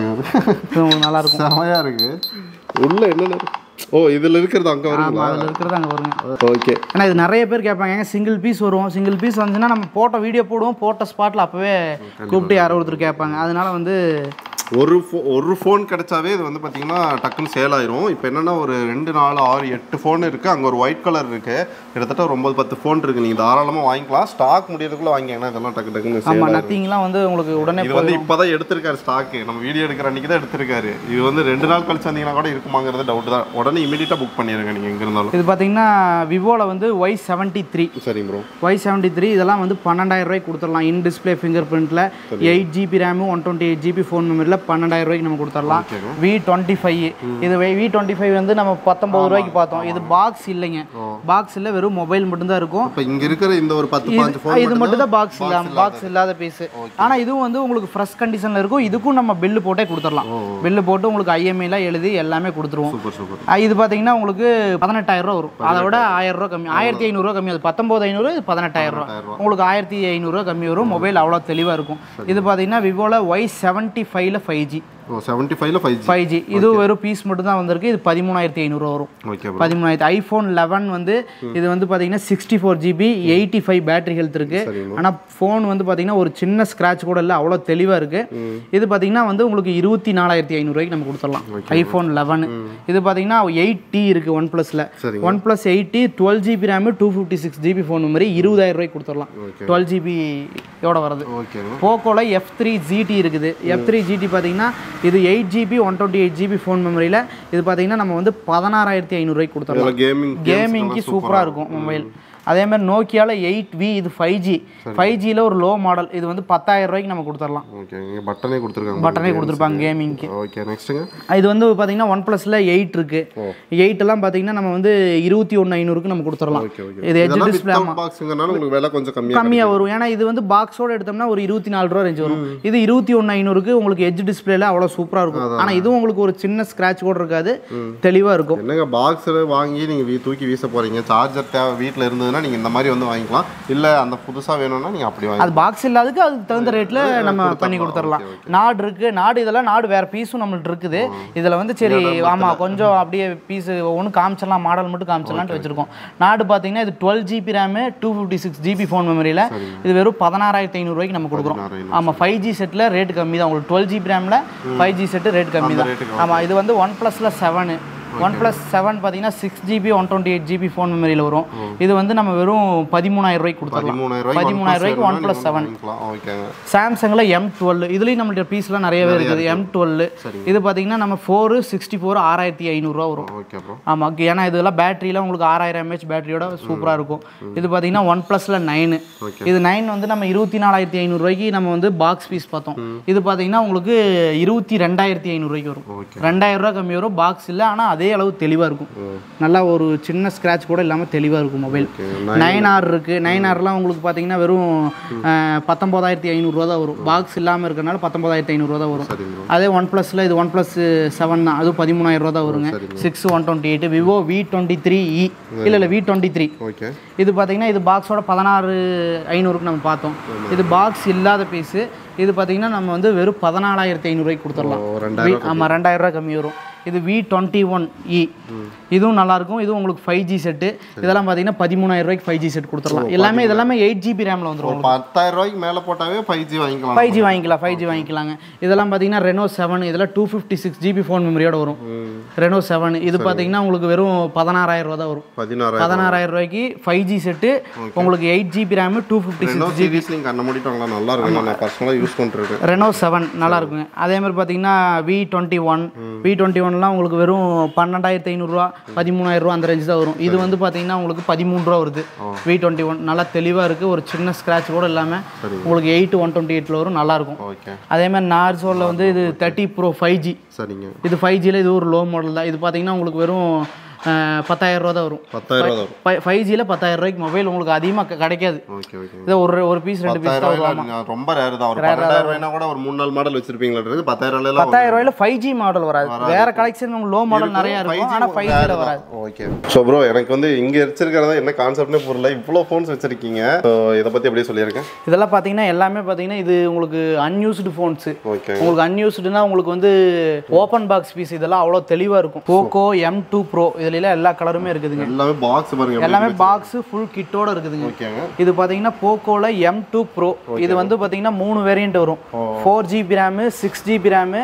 நல்லா இருக்கும், செமையாக இருக்குது. உள்ள என்னென்ன ஓ இதில் இருக்கிறது அங்கே வரும், அதில் இருக்கிறது அங்கே வருங்க. ஓகே. ஏன்னா இது நிறைய பேர் கேட்பாங்க, சிங்கிள் பீஸ் வரும், சிங்கிள் பீஸ் வந்துச்சுன்னா நம்ம போட்ட வீடியோ போடுவோம், போட்ட ஸ்பாட்டில் அப்போவே கூப்பிட்டு யாரோ ஒருத்தர் கேட்பாங்க. அதனால வந்து ஒரு ஃபோ ஒரு ஃபோன் கிடைச்சாவே இது வந்து பார்த்தீங்கன்னா டக்குன்னு சேல் ஆயிரும். இப்போ என்னென்னா ஒரு ரெண்டு நாலு ஆறு எட்டு ஃபோன் இருக்குது, அங்கே ஒரு ஒயிட் கலர் இருக்குது, கிட்டத்தட்ட ஒரு ஒம்பது பத்து ஃபோன் இருக்குது. நீங்கள் தாராளமாக வாங்கிக்கலாம், ஸ்டாக் முடியறதுக்குள்ளே வாங்கிங்கன்னா இதெல்லாம் டக்கு டக்குன்னு சேல் ஆகும். நத்திங்லாம் வந்து உங்களுக்கு உடனே இது வந்து இப்போ தான் எடுத்திருக்காரு ஸ்டாக்கு, நம்ம வீடியோ எடுக்கிற அன்றைக்கி தான் எடுத்திருக்காரு. இது வந்து ரெண்டு நாள் கழிச்சு வந்தீங்கன்னா கூட இருக்குமாங்கிறது டவுட் தான். உடனே இமீடியட்டாக புக் பண்ணிடுங்க நீங்கள் எங்கே இருந்தாலும். இது பார்த்தீங்கன்னா விவோவில் வந்து ஒய் செவன்ட்டி த்ரீ. சரிங்க ப்ரோ. ஒய் செவன்ட்டி த்ரீ இதெல்லாம் வந்து பன்னெண்டாயிரம் ரூபாய்க்கு கொடுத்துடலாம். இன் டிஸ்பிளே ஃபிங்கர் பிரிண்ட்டில் eight GB RAM one twenty eight GB phone மெமரியில் பன்னெண்டாயிரம் ரூபாய்க்கு நம்ம கொடுத்துடலாம். வி டுவெண்ட்டி ஃபைவ் இது வி டுவெண்ட்டி ஃபைவ் வந்து நம்ம பத்தொன்பது ரூபாய்க்கு பார்த்தோம். இது பாக்ஸ் இல்லைங்க, பாக்ஸ் இல்லை, வெறும் மொபைல் மட்டும்தான் இருக்கும். இப்போ இங்கே இருக்கிற இந்த ஒரு பத்து பாஞ்சு ஃபோன் இது மட்டும் தான் பாக்ஸ் இல்லாம பாக்ஸ் இல்லாத பீஸ். ஆனால் இதுவும் வந்து உங்களுக்கு ஃப்ரெஷ் கண்டிஷனில் இருக்கும். இதுக்கும் நம்ம பில்லு போட்டே கொடுத்துடலாம். பில்லு போட்டு உங்களுக்கு ஐஎம்ஐலாம் எழுதி எல்லாமே கொடுத்துருவோம். இது பார்த்தீங்கன்னா உங்களுக்கு பதினெட்டாயிரம் ரூபா வரும். அதை விட ஆயிரம் ரூபா கம்மி, ஆயிரத்தி ஐநூறுரூவா கம்மி. அது பத்தொன்பது ஐநூறு, இது பதினெட்டாயிரம் ரூபா, உங்களுக்கு ஆயிரத்தி ஐநூறுரூவா கம்மி வரும். மொபைல் அவ்வளோ தெளிவாக இருக்கும். இது பார்த்தீங்கன்னா விவோவில் ஒய் செவன்ட்டி ஃபைவ்ல ஃபைவ் ஜி செவன்ட்டி ஃபைவ்ல ஃபைவ் ஜி ஃபைவ் ஜி இது வெறும் பீஸ் மட்டும் தான் வந்திருக்கு. இது பதிமூணாயிரத்தி ஐநூறுரூவா வரும். பதிமூணாயிரத்தி ஐஃபோன் லெவன் வந்து இது வந்து பார்த்தீங்கன்னா sixty four GB eighty five battery health இருக்கு. ஆனால் ஃபோன் வந்து பார்த்தீங்கன்னா ஒரு சின்ன ஸ்க்ராட்ச் கூட இல்லை, அவ்வளோ தெளிவாக இருக்கு. இது பார்த்தீங்கன்னா வந்து உங்களுக்கு இருபத்தி நாலாயிரத்தி ஐநூறுரூவாய்க்கு நம்ம கொடுத்துடலாம். ஐஃபோன் லெவன் இது பார்த்தீங்கன்னா எயிட் டி இருக்கு ஒன் பிளஸ்ல. One plus eight T twelve GB RAM two fifty six GB phone மாதிரி இருபதாயிரம் ரூபாய்க்கு கொடுத்துடலாம். டுவெல் ஜிபி யோட வருது. போக்கோல எஃப் த்ரீ ஜிடி இருக்குது. எஃப் த்ரீ ஜிடி பார்த்தீங்கன்னா இது eight GB one twenty eight GB phone மெமரியில் இது பார்த்தீங்கன்னா நம்ம வந்து பதினாறாயிரத்தி ஐநூறுரூவாய்க்கு கொடுத்துடலாம். கேமிங் கேமிங்க்கு சூப்பராக இருக்கும் மொபைல். அதே மாதிரி நோக்கியாவில் எயிட் வி இது ஃபைவ் ஜி ஃபைவ் ஜியில் ஒரு லோ மாடல். இது வந்து பத்தாயிரம் ரூபாய்க்கு நம்ம கொடுத்துடலாம். ஓகே, பட்டனே கொடுத்துருக்காங்க, பட்டனே கொடுத்துருப்பாங்க கேமிங்க்கு. ஓகே, நெக்ஸ்ட்டுங்க இது வந்து பார்த்தீங்கன்னா ஒன் ப்ளஸில் எயிட் இருக்கு. எயிட் எல்லாம் பார்த்தீங்கன்னா நம்ம வந்து இருபத்தி ஒன்று ஐநூறுக்கு நம்ம கொடுத்துடலாம். இது எட்ஜ் டிஸ்பிளே பாக்ஸுங்கனால உங்களுக்கு விலை கொஞ்சம் கம்மியாக கம்மியாக வரும். ஏன்னா இது வந்து பாக்ஸோட எடுத்தோம்னா ஒரு இருபத்தி நாலு ரூபா ரேஞ்ச் வரும். இது இருபத்தி ஒன்று ஐநூறுக்கு உங்களுக்கு எட்ஜ் டிஸ்பிளேல அவ்வளோ சூப்பராக இருக்கும். ஆனால் இதுவும் உங்களுக்கு ஒரு சின்ன ஸ்க்ராட்ச் கூட இருக்காது, தெளிவாக இருக்கும். என்னங்க பாக்ஸில் வாங்கி நீங்கள் தூக்கி வீச போகிறீங்க, சார்ஜர் தேவை வீட்டில் இருந்ததுன்னா நீங்கள் இந்த மாதிரி வந்து வாங்கிக்கலாம். இல்லை அந்த புதுசாக வேணும்னா நீங்கள் அப்படி வாங்கி, அது பாக்ஸ் இல்லாததுக்கு அதுக்கு தகுந்த ரேட்டில் நம்ம பண்ணி கொடுத்துடலாம். நாடு இருக்குது, நாடு இதெல்லாம் நாடு வேறு பீஸும் நம்மள்ட்ட இருக்குது. இதில் வந்து சரி ஆமாம் கொஞ்சம் அப்படியே பீஸு ஒன்று காமிச்சிடலாம், மாடல் மட்டும் காமிச்சிடலான்ட்டு வச்சுருக்கோம். நாடு பார்த்தீங்கன்னா இது twelve GB RAM two fifty six GB phone மெமரியில் இது வெறும் பதினாறாயிரத்தி ஐநூறுரூவாய்க்கு நம்ம கொடுக்குறோம். ஆமாம், ஃபைவ் ஜி செட்டில் ரேட் கம்மி தான். உங்களுக்கு டுவெல் ஜிபி ரேமில் ஃபைவ் ஜி செட்டு ரேட் கம்மி தான். ஆமாம், இது வந்து ஒன் ப்ளஸில் செவனு ஒன் பிளஸ் செவன் பார்த்தீங்கன்னா six GB one twenty eight GB phone மெமரியில் வரும். இது வந்து நம்ம வெறும் பதிமூணாயிரம் ரூபாய்க்கு கொடுத்துடலாம். பதிமூணாயிரம் ரூபாய்க்கு ஒன் பிளஸ் செவன். சாம்சங்கில் எம் டுவெல் இதுலேயும் நம்மள்ட்ட பீஸ்லாம் நிறையவே இருக்குது. எம் டுவெல் இது பார்த்தீங்கன்னா நம்ம ஃபோரு சிக்ஸ்டி ஃபோர் ஆறாயிரத்தி ஐநூறுரூவா வரும். ஆமாம், ஏன்னா இதெல்லாம் பேட்டரியில் உங்களுக்கு ஆறாயிரம் எம்ஏஹெச் பேட்டரியோட சூப்பராக இருக்கும். இது பார்த்தீங்கன்னா ஒன் ப்ளஸில் நைனு இது நைன் வந்து நம்ம இருபத்தி நாலாயிரத்தி ஐநூறுரூவாய்க்கு நம்ம வந்து பாக்ஸ் பீஸ் பார்த்தோம். இது பார்த்தீங்கன்னா உங்களுக்கு இருபத்தி ரெண்டாயிரத்தி ஐநூறுரூவாய்க்கு வரும். ரெண்டாயிரம் ரூபா கம்மி வரும். பாக்ஸ் இல்லை, ஆனால் அதே அளவு தெளிவாக இருக்கும். நல்லா ஒரு சின்ன ஸ்க்ராட்ச் கூட இல்லாமல் தெளிவாக இருக்கும் மொபைல். நைன் ஆர் இருக்குது. நைன் ஆர்லாம் உங்களுக்கு பார்த்தீங்கன்னா வெறும் பத்தொம்போதாயிரத்தி ஐநூறுரூவா தான் வரும். பாக்ஸ் இல்லாமல் இருக்கிறனால பத்தொம்போதாயிரத்தி ஐநூறுரூவா தான் வரும். அதே ஒன் ப்ளஸில் இது ஒன் ப்ளஸ் செவன் தான், அது பதிமூணாயிரம் ரூபா தான் வருங்க. Six one twenty eight Vivo V twenty three E இல்லை இல்லை வி டுவெண்ட்டி த்ரீ இது பார்த்தீங்கன்னா இது பாக்ஸோட பதினாறு ஐநூறுக்கு நம்ம பார்த்தோம். இது பாக்ஸ் இல்லாத பீஸு. இது பார்த்தீங்கன்னா நம்ம வந்து வெறும் பதினாலாயிரத்தி ஐநூறுரூவாய்க்கு கொடுத்துடலாம். ஆமாம், ரெண்டாயிரம் ரூபா கம்மி வரும். இது வி டுவெண்ட்டி ஒன் இ இதுவும் நல்லாயிருக்கும். இதுவும் உங்களுக்கு ஃபைவ் ஜி செட்டு. இதெல்லாம் பார்த்தீங்கன்னா பதிமூணாயிரம் ரூபாய்க்கு ஃபைவ் ஜி செட் கொடுத்துடலாம். எல்லாமே இதெல்லாமே எயிட் ஜிபி ரேமில் வந்துடும். பத்தாயிரம் ரூபாய்க்கு மேலே போட்டாவே ஃபைவ் ஜி வாங்கிக்கலாம். ஃபைவ் ஜி வாங்கிக்கலாம் ஃபைவ் ஜி வாங்கிக்கலாங்க. இதெல்லாம் பார்த்தீங்கன்னா ரெனோ செவன் இதெல்லாம் two fifty six GB phone மெமரியோட வரும். ரெனோ செவன் இது பார்த்தீங்கன்னா உங்களுக்கு வெறும் பதினாறாயிரம் ரூபா தான் வரும். பதினாறாயிரம் ரூபாய்க்கு ஃபைவ் ஜி செட்டு உங்களுக்கு eight GB RAM two fifty six GB கண்ண மூடிட்டு நல்லா இருக்கும். நான் பர்சனலாக யூஸ் பண்ணுறேன். ரெனோ செவன் நல்லா இருக்குங்க. அதே மாதிரி பார்த்தீங்கன்னா V twenty one V twenty one கண்டிஷன்லாம் உங்களுக்கு வெறும் பன்னெண்டாயிரத்தி ஐநூறுரூவா பதிமூணாயிரம் ரூபா அந்த ரேஞ்சு தான் வரும். இது வந்து பார்த்தீங்கன்னா உங்களுக்கு பதிமூணு ரூபா வருது. வி டுவெண்ட்டி ஒன் நல்லா தெளிவாக இருக்குது, ஒரு சின்ன ஸ்க்ராட்ச் கூட இல்லாமல் உங்களுக்கு எயிட் ஒன் டுவெண்ட்டி எயிட்டில் வரும், நல்லாயிருக்கும். அதே மாதிரி நார்சோலில் வந்து இது தேர்ட்டி ப்ரோ ஃபைவ் ஜி. சரிங்க. இது ஃபைவ் ஜியில் இது ஒரு லோ மாடல் தான். இது பார்த்தீங்கன்னா உங்களுக்கு வெறும் பத்தாயிரம் ரூபா தான் வரும். பத்தாயிரம் ரூபா ஃபைவ் ஜியில் பத்தாயிரம் ரூபாய்க்கு மொபைல் உங்களுக்கு அதிகமாக கிடைக்காது. Okay okay. இதை ஒரு ஒரு பீஸ் ரெண்டு பீஸ் தான் ரொம்ப ரேர் தான். ஒரு பத்தாயிரம் ரூபாய்னா கூட ஒரு மூணு நாலு மாடல் வச்சிருப்பீங்களா? பத்தாயிரம் ரூபாயில பத்தாயிரம் ரூபாயில ஃபைவ் ஜி மாடல் வராது. வேற கலெக்ஷன் லோ மாடல் நிறைய இருக்கும், ஆனால் ஃபைவ் ஜியில் வராது. ஓகே. ஸோ ப்ரோ எனக்கு வந்து இங்கே வச்சிருக்கிறதா என்ன கான்செப்ட்னே புரியல. இவ்வளோ ஃபோன்ஸ் வச்சிருக்கீங்க, ஸோ இதை பற்றி அப்படியே சொல்லியிருக்கேன். இதெல்லாம் பார்த்தீங்கன்னா எல்லாமே பார்த்தீங்கன்னா இது உங்களுக்கு அன்யூஸ்டு ஃபோன்ஸு. ஓகே. உங்களுக்கு அன்யூஸ்டுனா உங்களுக்கு வந்து ஓப்பன் பாக்ஸ் பீஸ் இதெல்லாம் அவ்வளோ தெளிவாக இருக்கும். போக்கோ எம் டூ ப்ரோ இதுல எல்லா கலருமே இருக்குதுங்க. எல்லாமே பாக்ஸ் பாருங்க, எல்லாமே பாக்ஸ் ஃபுல் கிட்டோட இருக்குதுங்க. ஓகேங்க. இது பாத்தீங்கன்னா போக்கோல எம் டூ ப்ரோ. இது வந்து பாத்தீங்கன்னா மூணு வேரியன்ட் வரும். Four GB RAM, six GB RAM,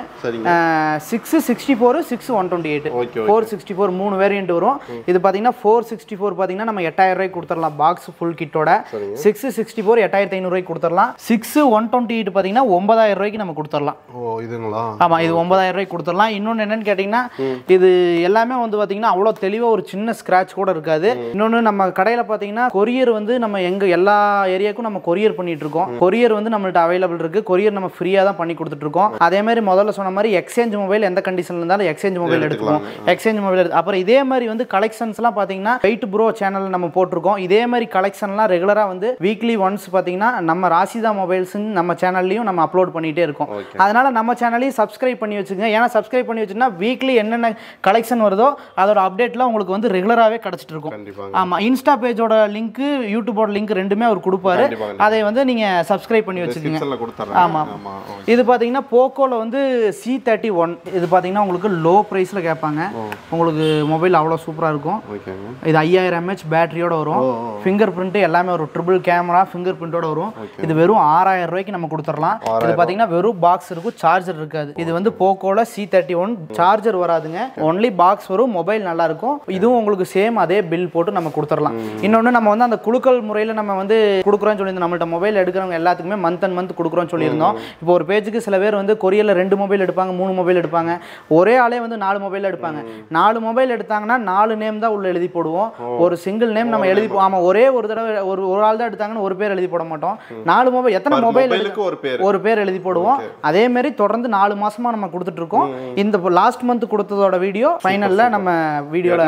six sixty four, six one twenty eight, four sixty four மூணு வேரியன்ட் வரும். இது பாத்தீங்கன்னா ஃபோர் சிக்ஸ்டி ஃபோர் பாத்தீங்கன்னா நம்ம எட்டாயிரம் ரூபாய்க்கு கொடுத்துடலாம் பாக்ஸ் ஃபுல் கிட்டோட. சிக்ஸ் சிக்ஸ்டி ஃபோர் எட்டாயிரத்தி ஐநூறு ரூபாய்க்கு கொடுத்துடலாம். சிக்ஸ் ஒன் டுவெண்ட்டி எயிட் பாத்தீங்கன்னா ஒன்பதாயிரம் ரூபாய்க்கு நம்ம கொடுத்துடலாம். ஓ இதுங்களா? ஆமா, இது ஒன்பதாயிரம் ரூபாய்க்கு கொடுத்துடலாம். இன்னொன்னு என்னன்னு கேட்டீங்கன்னா இது எல்லாமே வந்து பாத்தீங்கன்னா அவ்வளவு தெளிவா ஒரு சின்ன ஸ்கிராட்ச் கூட இருக்காது. இன்னொன்று நம்ம கடையில் பார்த்தீங்கன்னா கொரியர் வந்து நம்ம எங்க எல்லா ஏரியாவுக்கும் நம்ம கொரியர் பண்ணிட்டு இருக்கோம். கொரியர் வந்து நம்மள்ட்ட அவைலபிள் இருக்கு. கொரியர் நம்ம ஃப்ரீயாக தான் பண்ணி கொடுத்துட்டு இருக்கோம். அதே மாதிரி முதல்ல சொன்ன மாதிரி எக்ஸ்சேஞ்ச் மொபைல் எந்த கண்டிஷன்ல இருந்தாலும் எக்ஸ்சேஞ்ச் மொபைல் எடுத்துக்கலாம். எக்ஸ்சேஞ்ச் மொபைல் எடுத்து அப்புறம் இதே மாதிரி வந்து கலெக்ஷன்ஸ்லாம் பார்த்தீங்கன்னா வெயிட் ப்ரோ சேனல் நம்ம போட்டிருக்கோம். இதே மாதிரி கலெக்ஷன்லாம் ரெகுலராக வந்து வீக்லி ஒன்ஸ் பார்த்தீங்கன்னா நம்ம ராஷிதா மொபைல்ஸ் நம்ம சேனல்லையும் நம்ம அப்லோட் பண்ணிட்டே இருக்கோம். அதனால நம்ம சேனலையும் சப்ஸ்கிரைப் பண்ணி வச்சுக்கோங்க. ஏன்னா சப்ஸ்கிரைப் பண்ணி வச்சுன்னா வீக்லி என்னென்ன கலெக்ஷன் வருதோ அதோட அப்டேட்லாம் உங்களுக்கு வந்து ரெகுலராகவே கிடைச்சிட்டு இருக்கும். ஆமா, இன்ஸ்டா பேஜோட லிங்க், யூடியூபோட லிங்க் ரெண்டுமே அவர் கொடுப்பாரு. அதை வந்து நீங்க சப்ஸ்கிரைப் பண்ணி வச்சுக்கோங்க. ஆமா, இது பாத்தீங்கன்னா போக்கோல வந்து சி தேர்ட்டி ஒன். இது பாத்தீங்கன்னா உங்களுக்கு லோ பிரைஸ்ல கேட்பாங்க. உங்களுக்கு மொபைல் அவ்வளவு சூப்பரா இருக்கும். இது ஐயாயிரம் எம்ஏஹெச் பேட்டரியோட வரும். ஃபிங்கர் பிரிண்ட் எல்லாமே ஒரு ட்ரிபிள் கேமரா ஃபிங்கர் பிரிண்டோட வரும். இது வெறும் ஆறாயிரம் ரூபாய்க்கு நம்ம கொடுத்துடலாம். இது பாத்தீங்கன்னா வெறும் பாக்ஸ் இருக்கும், சார்ஜர் இருக்காது. இது வந்து போக்கோல சி தேர்ட்டி ஒன், சார்ஜர் வராதுங்க, ஒன்லி பாக்ஸ் வரும். மொபைல் நல்லா இருக்கும். இதுவும் உங்களுக்கு சேம் அதே பில் போட்டு நம்ம கொடுத்துடலாம். இன்னொன்று நம்ம வந்து அந்த குழுக்கள் முறையில் நம்ம வந்து கொடுக்குறோம்னு சொல்லியிருந்தோம். நம்மள்ட்ட மொபைல் எடுக்கிறவங்க எல்லாத்துக்குமே மந்த் அண்ட் மந்த் கொடுக்குறோம்னு சொல்லியிருந்தோம். இப்போ ஒரு பேஜுக்கு சில பேர் வந்து கொரியரில் ரெண்டு மொபைல் எடுப்பாங்க, மூணு மொபைல் எடுப்பாங்க. ஒரே ஆளே வந்து நாலு மொபைல் எடுப்பாங்க. நாலு மொபைல் எடுத்தாங்கன்னா நாலு நேம் தான் உள்ள எழுதி போடுவோம். ஒரு சிங்கிள் நேம் நம்ம எழுதி ஆமாம், ஒரே ஒரு தடவை ஒரு ஒரு ஆள் தான் எடுத்தாங்கன்னு ஒரு பேர் எழுதி போட மாட்டோம். நாலு மொபைல் எத்தனை மொபைல் ஒரு பேர் எழுதி போடுவோம். அதே மாதிரி தொடர்ந்து நாலு மாசமா நம்ம கொடுத்துட்டு இருக்கோம். இந்த லாஸ்ட் மந்த் கொடுத்ததோட வீடியோ ஃபைனல்ல நம்ம வீடியோல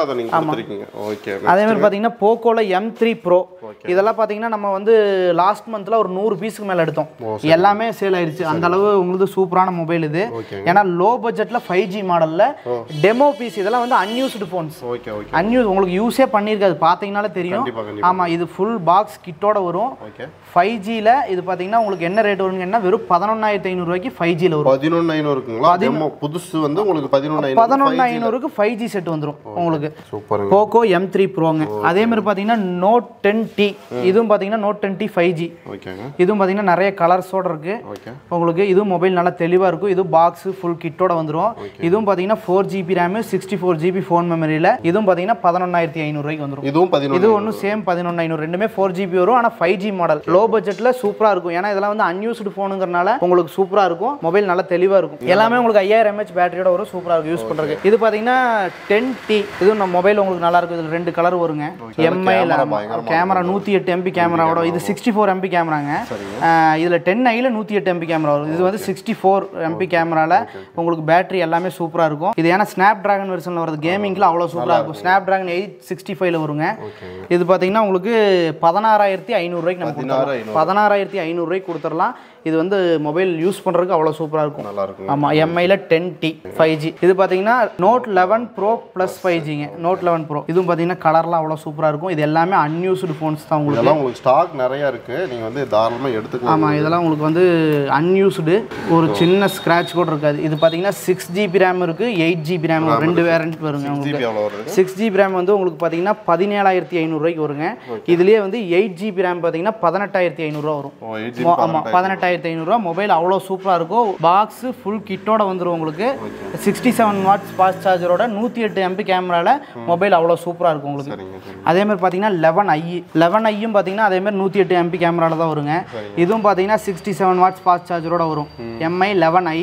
அதே மாதிரி பாத்தீங்கன்னா போக்கோல எம் த்ரீ ப்ரோ இதெல்லாம் பாத்தீங்கன்னா நம்ம வந்து லாஸ்ட் மந்த்ல ஒரு நூறு பீஸ்க்கு மேல எடுத்தோம். எல்லாமே சேல் ஆயிருச்சு. அந்த அளவு உங்களுக்கு சூப்பரான மொபைல் இது. ஏன்னா லோ பட்ஜெட்ல ஃபைவ் ஜி மாடல்ல டெமோ பீஸ் இதெல்லாம் வந்து அன்யூஸ்டு போன்ஸ். அன்யூஸ் உங்களுக்கு யூஸே பண்ணிருக்காது, பாத்தீங்கன்னாலே தெரியும். ஆமா, இது ஃபுல் பாக்ஸ் கிட்டோட வரும். ஃபைவ் ஜில இது பாத்தீங்கன்னா உங்களுக்கு என்ன ரேட் வருங்கன்னா வெறும் பதினொன்னாயிரத்தி ஐநூறு ரூபாய்க்கு ஃபைவ் ஜில வரும். பதினொன்னு ஐநூறுக்குங்களா? புதுசு வந்து உங்களுக்கு பதினொன்னு ஐநூறுக்கு ஃபைவ் ஜி செட் வந்துரும் உங்களுக்கு. போக்கோ எம் த்ரீ ப்ரோங்க. அதே மாதிரி பாத்தீங்கன்னா நோட் டென் டி, இதுவும் பாத்தீங்கன்னா note ten T five G. இதுவும் பாத்தீங்கன்னா நிறைய கலர்ஸோட இருக்கு உங்களுக்கு. இதுவும் மொபைல் நல்லா தெளிவா இருக்கும். இது பாக்ஸ் ஃபுல் கிட்டோட வந்துரும். இதுவும் பாத்தீங்கன்னா four GB RAM, sixty four GB phone மெமரியில. இதுவும் பாத்தீங்கன்னா பதினொன்னாயிரத்தி ஐநூறு ரூபாய்க்கு வந்துரும். இதுவும் இது ஒன்னும் சேம் பதினொன்னு ஐநூறு, ரெண்டுமே ஃபோர் ஜிபி வரும். ஆனா ஃபைவ் ஜி மாடல் லோ பட்ஜெட்ல சூப்பரா இருக்கும். ஏன்னா இதெல்லாம் வந்து அன்யூஸ்டு போனுங்கறனால உங்களுக்கு சூப்பரா இருக்கும். மொபைல் நல்லா தெளிவா இருக்கும். எல்லாமே உங்களுக்கு ஐயாயிரம் எம்ஏஹெச் பேட்டரியோட வரும். சூப்பரா இருக்கும் யூஸ் பண்றதுக்கு. இது பாத்தீங்கன்னா டென் டி. இது நம்ம மொபைல் உங்களுக்கு நல்லா இருக்கும். இதுல ரெண்டு கலர் வருங்க. எம்ஐ கேமரா நூத்தி எட்டு எம்பி கேமராவோட. இது சிக்ஸ்டி ஃபோர் எம்பி கேமராங்க. இதுல டென் ஐல நூத்தி எட்டு எம்பி கேமரா வரும். இது வந்து சிக்ஸ்டி ஃபோர் எம்பி கேமரால உங்களுக்கு பேட்டரி எல்லாமே சூப்பரா இருக்கும். இது ஏன்னா ஸ்னாப் டிராகன் வெர்ஷன்ல வருது. கேமிங்ல அவ்வளவு சூப்பரா இருக்கும். ஸ்னாப் டிராகன் எயிட் சிக்ஸ்டி ஃபைவ்ல வருங்க. இது பாத்தீங்கன்னா உங்களுக்கு பதினாறாயிரத்தி ஐநூறு ரூபாய்க்கு நம்ம கொடுத்துடலாம். பதினாறாயிரத்தி ஐநூறு ரூபாய்க்கு கொடுத்துடலாம். இது வந்து மொபைல் யூஸ் பண்றதுக்கு அவ்வளவு சூப்பரா இருக்கும். நல்லா இருக்கும். ஆமா, எம்ஐல டென் டி ஃபைவ் ஜி. இது பாத்தீங்கன்னா note eleven pro plus five ஜிங்க. நோட் லெவன் ப்ரோ இதுவும் பாத்தீங்கன்னா கலர்லாம் அவ்வளவு சூப்பரா இருக்கும். இது எல்லாமே அன்யூஸ்டு போன்ஸ் தான் உங்களுக்கு. இதெல்லாம் உங்களுக்கு ஸ்டாக் நிறைய இருக்கு. நீங்க வந்து தாராளமா எடுத்துக்கலாம். ஆமா, இதெல்லாம் உங்களுக்கு வந்து அன்யூஸ்டு, ஒரு சின்ன ஸ்கிராட்ச் கூட இருக்காது. இது பாத்தீங்கன்னா சிக்ஸ் ஜிபி ரேம் இருக்கு, எயிட் ஜிபி ரேம், ரெண்டு வேரியன்ட் வருங்க உங்களுக்கு. சிக்ஸ் ஜிபி ரேம் வந்து உங்களுக்கு பாத்தீங்கன்னா பதினேழாயிரத்தி ஐநூறு ரூபாய்க்கு வருங்க. இதுலயே வந்து எயிட் ஜிபி ரேம் பாத்தீங்கன்னா பதினெட்டாயிரத்தி ஐநூறு ரூபா வரும். ஆமா, பதினெட்டாயிரத்தி ஐநூறு ரூபா. மொபைல் அவ்வளோ சூப்பராக இருக்கும். பாக்ஸ் ஃபுல் கிட்டோட வந்துடும் உங்களுக்கு. சிக்ஸ்டி செவன் வாட்ஸ் ஃபாஸ்ட் சார்ஜரோட நூற்றி எட்டு எம்பி கேமராவில் மொபைல் அவ்வளோ சூப்பராக இருக்கும் உங்களுக்கு. அதே மாதிரி பார்த்தீங்கன்னா லெவன் ஐ லெவன் ஐயும் பார்த்தீங்கன்னா அதே மாதிரி நூற்றி எட்டு எம்பி கேமராவில் தான் வருங்க. இதுவும் பார்த்தீங்கன்னா சிக்ஸ்டி செவன் வாட்ஸ் ஃபாஸ்ட் சார்ஜரோட வரும். எம்ஐ லெவன் ஐ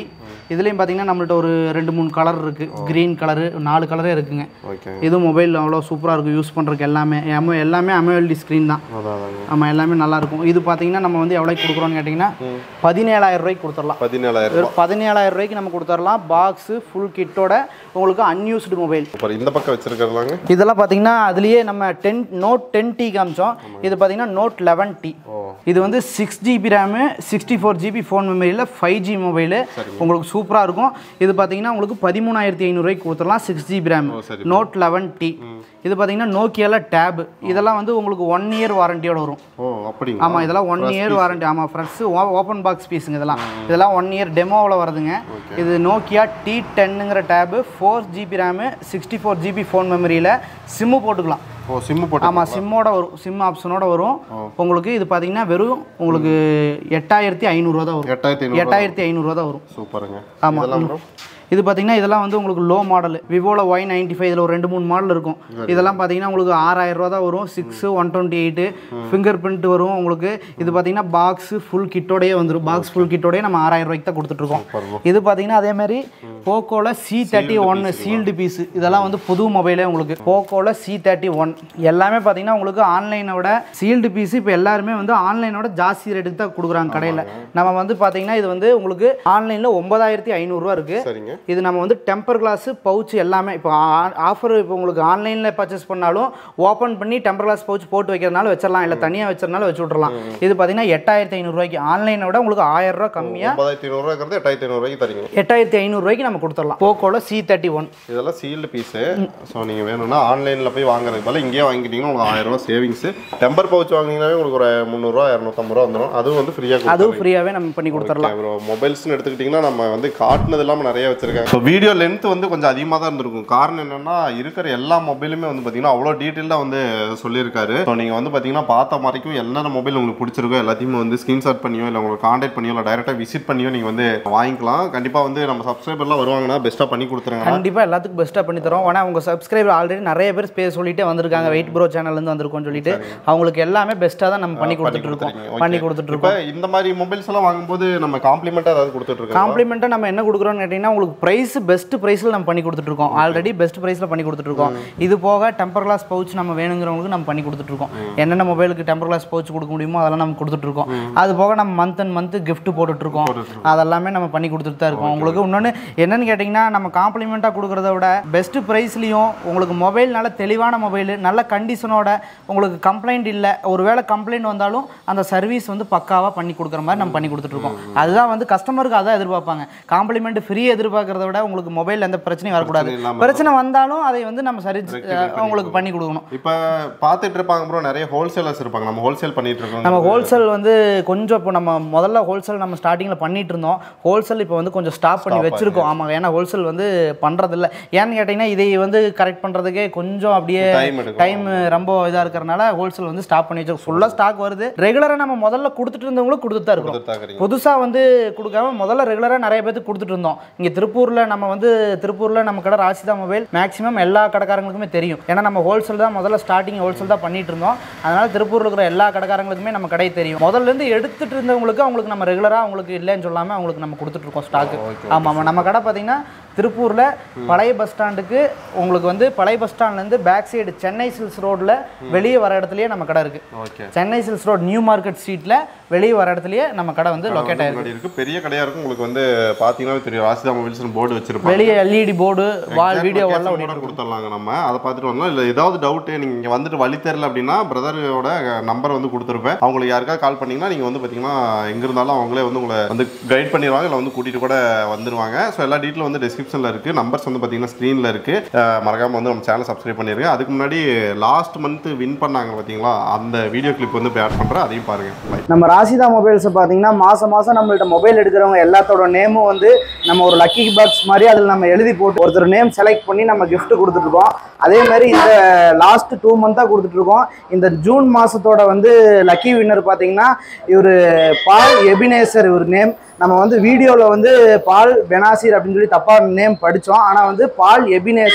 இதுலேயும் பார்த்தீங்கன்னா நம்மள்ட்ட ஒரு ரெண்டு மூணு கலர் இருக்குது. க்ரீன் கலரு நாலு கலரே இருக்குங்க. இது மொபைல் அவ்வளோ சூப்பராக இருக்கும் யூஸ் பண்ணுறதுக்கு. எல்லாமே எல்லாமே அமோல்டி ஸ்க்ரீன் தான். ஆமாம், எல்லாமே நல்லாயிருக்கும். இது பார்த்தீங்கன்னா நம்ம வந்து எவ்வளோக்கு கொடுக்குறோன்னு கேட்டிங்கன்னா பதினேழாயிரம் ரூபாய்க்கு கொடுத்துடலாம். பதினேழாயிரம் பதினேழாயிரம் ரூபாய்க்கு நம்ம கொடுத்துடலாம். பாக்ஸு ஃபுல் கிட்டோட உங்களுக்கு அன்யூஸ்டு மொபைல். இந்த பக்கம் வச்சிருக்கிறதாங்க இதெல்லாம் பார்த்தீங்கன்னா அதுலேயே நம்ம டென் நோட் டென் டி காமிச்சோம். இது பார்த்தீங்கன்னா நோட் லெவன் டி. இது வந்து six GB RAM sixty four GB phone மெமரியில் ஃபைவ் ஜி மொபைலு உங்களுக்கு சூப்பராக இருக்கும். இது பார்த்தீங்கன்னா உங்களுக்கு பதிமூணாயிரத்தி ஐநூறுரூவாய்க்கு கொடுத்துடலாம். Six GB RAM note eleven T. இது பார்த்தீங்கன்னா நோக்கியாவில் டேப். இதெல்லாம் வந்து உங்களுக்கு ஒன் இயர் வாரண்டியோட வரும். ஆமாம், இதெல்லாம் ஒன் இயர் வாரண்டி. ஆமாம், ஃப்ரெண்ட்ஸ் ஓப்பன் பாக்ஸ் பீஸுங்க. இதெல்லாம் இதெல்லாம் ஒன் இயர் டெமோவில் வருதுங்க. இது நோக்கியா டி டென்னுங்கிற tab four GB RAM sixty four GB phone மெமரியில் சிம்மு போட்டுக்கலாம். ஆமாம், சிம்மோட வரும், சிம் ஆப்ஷனோட வரும் உங்களுக்கு. இது பார்த்தீங்கன்னா வெறும் உங்களுக்கு எட்டாயிரத்தி ஐநூறுரூவா தான் வரும். எட்டாயிரத்தி ஐநூறுரூவா தான் வரும். சூப்பருங்க. ஆமாம், இது பார்த்தீங்கன்னா இதெல்லாம் வந்து உங்களுக்கு லோ மாடல். விவோவில் ஒய் நைன்டி ஃபைவ் இதில் ஒரு ரெண்டு மூணு மாடல் இருக்கும். இதெல்லாம் பார்த்தீங்கன்னா உங்களுக்கு ஆறாயிரம் ரூபா தான் வரும். Six one twenty eight fingerprint வரும் உங்களுக்கு. இது பார்த்தீங்கன்னா பாக்ஸு ஃபுல் கிட்டோடையே வந்துடும். பாக்ஸ் ஃபுல் கிட்டோடையே நம்ம ஆறாயிரம் ரூபாய்க்கு தான் கொடுத்துட்ருக்கோம். இது பார்த்தீங்கன்னா அதே மாதிரி போக்கோவில் சி தேர்ட்டி ஒன்று சீல்டு பீஸு. இதெல்லாம் வந்து புது மொபைலே உங்களுக்கு. போக்கோவில் சி தேர்ட்டி ஒன் எல்லாமே பார்த்தீங்கன்னா உங்களுக்கு ஆன்லைனோட சீல்டு பீஸு இப்போ எல்லாருமே வந்து ஆன்லைனோட ஜாஸ்தி ரேட்டுக்கு தான் கொடுக்குறாங்க கடையில். நம்ம வந்து பார்த்தீங்கன்னா இது வந்து உங்களுக்கு ஆன்லைனில் ஒன்பதாயிரத்தி ஐநூறுரூவா இருக்குது. இது நம்ம வந்து டெம்பர் கிளாஸ் பவுச் எல்லாமே இப்போ ஆஃபர். இப்போ உங்களுக்கு ஆன்லைனில் பர்ச்சேஸ் பண்ணாலும் ஓப்பன் பண்ணி டெம்பர் கிளாஸ் பவுச் போட்டு வைக்கிறதுனால வச்சிடலாம், இல்லை தனியாக வச்சிருந்தாலும் வச்சு விட்றலாம். இது பார்த்தீங்கன்னா எட்டாயிரத்தி ஐநூறுரூவாய்க்கு ஆன்லைனை விட உங்களுக்கு ஆயிரம் ரூபா கம்மியாக எட்டாயிரத்தி ஐநூறுரூவாய்க்கு தரீங்க. எட்டாயிரத்தி ஐநூறுரூவாய்க்கு நம்ம கொடுத்துடலாம். போக்கோல சி தேர்ட்டி ஒன் இதெல்லாம் சீல்டு பீஸு. ஸோ நீங்கள் வேணும்னா ஆன்லைனில் போய் வாங்குறதுக்கு பதில் இங்கேயே வாங்கிட்டீங்கன்னா உங்களுக்கு ஆயிரம் ரூபா சேவிங்ஸு. டெம்பர் பவுச் வாங்கினீங்கன்னாவே உங்களுக்கு ஒரு முந்நூறுரூவா இரநூத்தம்பது ரூபா வந்துடும். அதுவும் வந்து ஃப்ரீயாக அதுவும் ஃப்ரீயாகவே நம்ம பண்ணி கொடுத்துடலாம். மொபைல்ஸ்னு எடுத்துக்கிட்டிங்கன்னா நம்ம வந்து காட்டினது இல்லாமல் நிறைய வச்சிருக்காங்க. ஸோ வீடியோ லென்த் வந்து கொஞ்சம் அதிகமாக தான் இருந்திருக்கும். காரணம் என்னென்னா இருக்கிற எல்லா மொபைலுமே வந்து பார்த்தீங்கன்னா அவ்வளோ டீட்டெயிலாக வந்து சொல்லியிருக்காரு. ஸோ நீங்கள் வந்து பார்த்தீங்கன்னா பார்த்த மாதிரிக்கும் என்னென்ன மொபைல் உங்களுக்கு பிடிச்சிருக்கோ எல்லாத்தையுமே வந்து ஸ்க்ரீன்ஷாட் பண்ணியோ இல்லை உங்களுக்கு கான்டாக்ட் பண்ணியோ இல்லை டைரெக்டாக விசிட் பண்ணியோ நீங்கள் வந்து வாங்கிக்கலாம். கண்டிப்பாக வந்து நம்ம சப்ஸ்கிரைபர்லாம் வருவாங்கன்னா பெஸ்ட்டாக பண்ணி கொடுத்துருங்க. கண்டிப்பாக எல்லாத்துக்கும் பெஸ்ட்டாக பண்ணி தரோம். ஆனால் உங்கள் சப்ஸ்கிரைபர் ஆல்ரெடி நிறைய பேர் பேர் சொல்லிட்டே வந்திருக்காங்க. வெயிட் ப்ரோ சேனல்லேருந்து வந்திருக்கோம்னு சொல்லிட்டு அவங்களுக்கு எல்லாமே பெஸ்ட்டாக தான் நம்ம பண்ணி கொடுத்துட்டு இருக்கோம் பண்ணி கொடுத்துட்டு இருக்கோம். இந்த மாதிரி மொபைல்ஸ் எல்லாம் வாங்கும்போது நம்ம காம்ப்ளிமெண்ட்டாக ஏதாவது கொடுத்துட்டு இருக்கோம். காம்ப்ளிமெண்ட்டாக நம்ம என்ன கொடுக்குறோம்னு கேட்டிங்கன்னா உங்களுக்கு ப்ரைஸ் பெஸ்ட் ப்ரைஸில் நம்ம பண்ணி கொடுத்துட்ருக்கோம். ஆல்ரெடி பெஸ்ட் ப்ரைஸில் பண்ணி கொடுத்துட்ருக்கோம். இது போக டெம்பர் கிளாஸ் பவுச் நம்ம வேணுங்கிறவங்களுக்கு நம்ம பண்ணி கொடுத்துட்ருக்கோம். என்னென்ன மொபைலுக்கு டெம்பர் கிளாஸ் பவுச் கொடுக்க முடியுமோ அதெல்லாம் நம்ம கொடுத்துட்ருக்கோம். அது போக நம்ம மந்த் அண்ட் மந்த் கிஃப்ட் போட்டுட்ருக்கோம். அதெல்லாமே நம்ம பண்ணி கொடுத்துட்டு தான் இருக்கோம். உங்களுக்கு இன்னொன்று என்னென்னு கேட்டிங்கன்னா நம்ம காம்ப்ளிமெண்ட்டாக கொடுக்குறத விட பெஸ்ட் ப்ரைஸ்லையும் உங்களுக்கு மொபைல் நல்ல தெளிவான மொபைல் நல்ல கண்டிஷனோட உங்களுக்கு கம்ப்ளைண்ட் இல்லை, ஒரு வேளை கம்ப்ளைண்ட் வந்தாலும் அந்த சர்வீஸ் வந்து பக்காவாக பண்ணி கொடுக்குற மாதிரி நம்ம பண்ணி கொடுத்துட்ருக்கோம். அதுதான் வந்து கஸ்டமருக்கு அதான் எதிர்பார்ப்பாங்க. காம்ப்ளிமெண்ட் ஃப்ரீ எதிர்பார்க்கறத விட உங்களுக்கு மொபைல் எந்த பிரச்சனையும் வரக்கூடாது. பிரச்சனை வந்தாலும் அதை வந்து நம்ம சரி உங்களுக்கு பண்ணி கொடுக்கணும். இப்போ பார்த்துட்டு இருப்பாங்க ப்ரோ, நிறைய ஹோல்சேலர்ஸ் இருப்பாங்க. நம்ம ஹோல்சேல் பண்ணிட்டு இருக்கோம். நம்ம ஹோல்சேல் வந்து கொஞ்சம் இப்போ நம்ம முதல்ல ஹோல்சேல் நம்ம ஸ்டார்டிங்கில் பண்ணிட்டு இருந்தோம். ஹோல்சேல் இப்போ வந்து கொஞ்சம் ஸ்டாப் பண்ணி வச்சிருக்கோம். ஆமாம், ஏன்னா ஹோல்சேல் வந்து பண்ணுறதில்ல. ஏன்னு கேட்டிங்கன்னா இதை வந்து கரெக்ட் பண்ணுறதுக்கே கொஞ்சம் அப்படியே டைம் ரொம்ப இதாக இருக்கிறனால ஹோல்சேல் வந்து ஸ்டாப் பண்ணி வச்சிருக்கோம். ஃபுல்லாக ஸ்டாக் வருது. ரெகுலராக நம்ம முதல்ல கொடுத்துட்டு இருந்தவங்களும் கொடுத்துட்டு தான் இருக்கோம். புதுசாக வந்து கொடுக்காம முதல்ல ரெகுலராக நிறைய பேருக்கு கொடுத்துட்டு இருந்தோம். இங்கே திருப்பூரில் நம்ம வந்து திருப்பூரில் நம்ம கடை ராஷிதா மொபைல் மேக்ஸிமம் எல்லா கடைக்காரங்களுக்குமே தெரியும். ஏன்னா நம்ம ஹோல்சேல் தான் முதல்ல ஸ்டார்டிங் ஹோல்சேல் தான் பண்ணிட்டு இருந்தோம். அதனால திருப்பூரில் இருக்கிற எல்லா கடைக்காரங்களுக்குமே நம்ம கடை தெரியும். முதல்ல இருந்து எடுத்துட்டு இருந்தவங்களுக்கு அவங்களுக்கு நம்ம ரெகுலராக அவங்களுக்கு இல்லைன்னு சொல்லாமல் அவங்களுக்கு நம்ம கொடுத்துட்டு இருக்கோம் ஸ்டாக்கு. ஆமாம், நம்ம கடை பார்த்தீங்கன்னா திருப்பூரில் பழைய பஸ் ஸ்டாண்டுக்கு உங்களுக்கு வந்து பழைய பஸ் ஸ்டாண்ட்லேருந்து பேக் சைடு சென்னை சில்ஸ் ரோடில் வெளியே வர இடத்துலயே நம்ம கடை இருக்குது. Chennai Silks road New Market ஸ்ட்ரீட்டில் வெளியே வர இடத்துலயே நம்ம கடை வந்து லொக்கேட் ஆகிருக்கு. பெரிய கடையாக இருக்கும். உங்களுக்கு வந்து பார்த்தீங்கன்னா தெரியும் ராஷிதா மொபைல்ஸ் போர்டு வச்சிருப்போம். வெளியே எல்இடி போர்டு வால் வீடியோ எல்லாம் கொடுத்துடலாங்க. நம்ம அதை பார்த்துட்டு வரலாம். இல்லை ஏதாவது டவுட்டு நீங்கள் இங்கே வந்துட்டு வழி தெரியல அப்படின்னா பிரதரோட நம்பர் வந்து கொடுத்துருப்பேன். அவங்களுக்கு யாருக்காவது கால் பண்ணிங்கன்னா நீங்கள் வந்து பார்த்தீங்கன்னா எங்கே இருந்தாலும் அவங்களே வந்து உங்களை வந்து கைட் பண்ணிடுவாங்க, இல்லை வந்து கூட்டிகிட்டு கூட வந்துடுவாங்க. ஸோ எல்லா டீட்டெயிலும் வந்து டிஸ்கிரிப்ஷனில் இருக்குது. நம்பர்ஸ் வந்து பார்த்தீங்கன்னா ஸ்க்ரீனில் இருக்குது. மறக்காமல் வந்து நம்ம சேனல் சப்ஸ்கிரைப் பண்ணிடுங்க. அதுக்கு முன்னாடி லாஸ்ட் மந்த் வின் பண்ணாங்க பார்த்தீங்களா, அந்த வீடியோ கிளிப் வந்து ஆட் பண்ணுறேன், அதையும் பாருங்கள். நம்ம ராஷிதா மொபைல்ஸை பார்த்தீங்கன்னா மாதம் மாதம் நம்மள்ட்ட மொபைல் எடுக்கிறவங்க எல்லாத்தோட நேமும் வந்து நம்ம ஒரு லக்கி பாக்ஸ் மாதிரி அதில் நம்ம எழுதி போட்டு ஒருத்தர் நேம் செலக்ட் பண்ணி நம்ம கிஃப்ட் கொடுத்துட்ருக்கோம். அதே மாதிரி இந்த லாஸ்ட் டூ மந்த்தாக கொடுத்துட்ருக்கோம். இந்த ஜூன் மாதத்தோட வந்து லக்கி வின்னர் பார்த்தீங்கன்னா இவர் பால் எபினேசர் இவர் நேம். நம்ம வந்து வீடியோவில் வந்து பால் பெனாசிர் அப்படின்னு சொல்லி தப்பாக நேம் படித்தோம். ஆனால் வந்து பால் எபினேசர்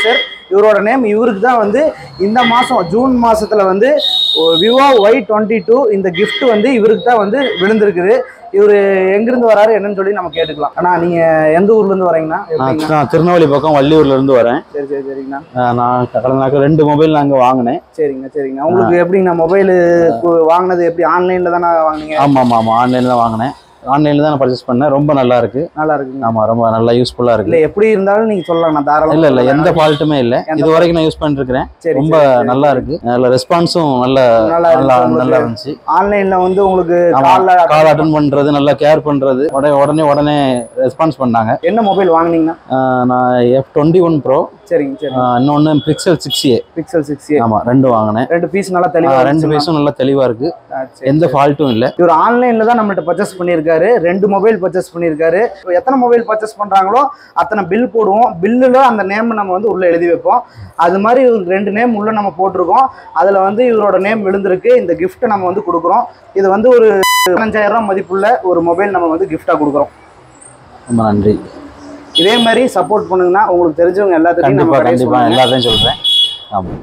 இவரோட நேம் இவருக்கு தான் வந்து இந்த மாதம் ஜூன் மாதத்தில் வந்து விவோ ஒய் டுவெண்ட்டி டூ இந்த கிஃப்ட் வந்து இவருக்கு தான் வந்து விழுந்திருக்குது. இவர் எங்கிருந்து வராரு என்னன்னு சொல்லி நம்ம கேட்டுக்கலாம். அண்ணா நீங்க எந்த ஊர்ல இருந்து வரீங்கண்ணா? நான் திருநெல்வேலி பக்கம் வள்ளியூர்ல இருந்து வரேன். சரி சரி சரிங்கண்ணா. நான் கடந்த ரெண்டு மொபைல் நாங்க வாங்கினேன். சரிங்க சரிங்கண்ணா. உங்களுக்கு எப்படிங்கண்ணா மொபைல் வாங்கினது எப்படி ஆன்லைன்ல தானே வாங்கினீங்க? ஆமா ஆமா ஆமா ஆன்லைன்ல தான் வாங்கினேன். ஆன்லைன்ல தான் பர்ச்சேஸ் பண்ணேன். ரொம்ப நல்லா இருக்கு. நல்லா இருக்கு. ஆமா ரொம்ப நல்லா யூஸ்ஃபுல்லா இருக்கு. இல்ல எப்படி இருந்தாலும் நீங்க சொல்லலாம், நான் தாராளமா. இல்ல இல்ல எந்த ஃபால்ட்டுமே இல்ல. இது வரைக்கும் நான் யூஸ் பண்ணிட்டு இருக்கேன். ரொம்ப நல்லா இருக்கு. நல்ல ரெஸ்பான்ஸும் நல்ல நல்லா நல்லா இருந்துச்சு. ஆன்லைன்ல வந்து உங்களுக்கு கால் அட்டெண்ட் பண்றது, நல்லா கேர் பண்றது, உடனே உடனே உடனே ரெஸ்பான்ஸ் பண்ணாங்க. என்ன மொபைல் வாங்குனீங்கன்னா? நான் எஃப் டுவெண்ட்டி ஒன் ப்ரோ. சரிங்க சரி. இன்னொன்னு Pixel six A. Pixel six A. ஆமா ரெண்டு வாங்கினேன். ரெண்டு பீஸ் நல்லா தெளிவா ரெண்டு பீஸும் நல்லா தெளிவா இருக்கு. எந்த ஃபால்ட்டும் இல்ல. இவர் ஆன்லைன்ல தான் நம்மள்ட்ட பர்ச்சேஸ் பண்ணியிருக்காரு. ரெண்டு மொபைல் பர்ச்சேஸ் பண்ணியிருக்காரு. எத்தனை மொபைல் பர்ச்சேஸ் பண்றாங்களோ அத்தனை பில் போடுவோம். பில்லுல அந்த நேம் நம்ம வந்து உள்ள எழுதி வைப்போம். அது மாதிரி இவருக்கு ரெண்டு நேம் உள்ள நம்ம போட்டிருக்கோம். அதுல வந்து இவரோட நேம் விழுந்திருக்கு. இந்த கிஃப்ட் நம்ம வந்து கொடுக்குறோம். இது வந்து ஒரு பதினஞ்சாயிரம் ரூபாய் மதிப்புள்ள ஒரு மொபைல் நம்ம வந்து கிஃப்டா கொடுக்குறோம். ரொம்ப நன்றி. இதே மாதிரி சப்போர்ட் பண்ணுங்கன்னா உங்களுக்கு தெரிஞ்சவங்க எல்லாத்துக்கும் கண்டிப்பா கண்டிப்பா எல்லாத்தையும் சொல்றேன். ஆமா.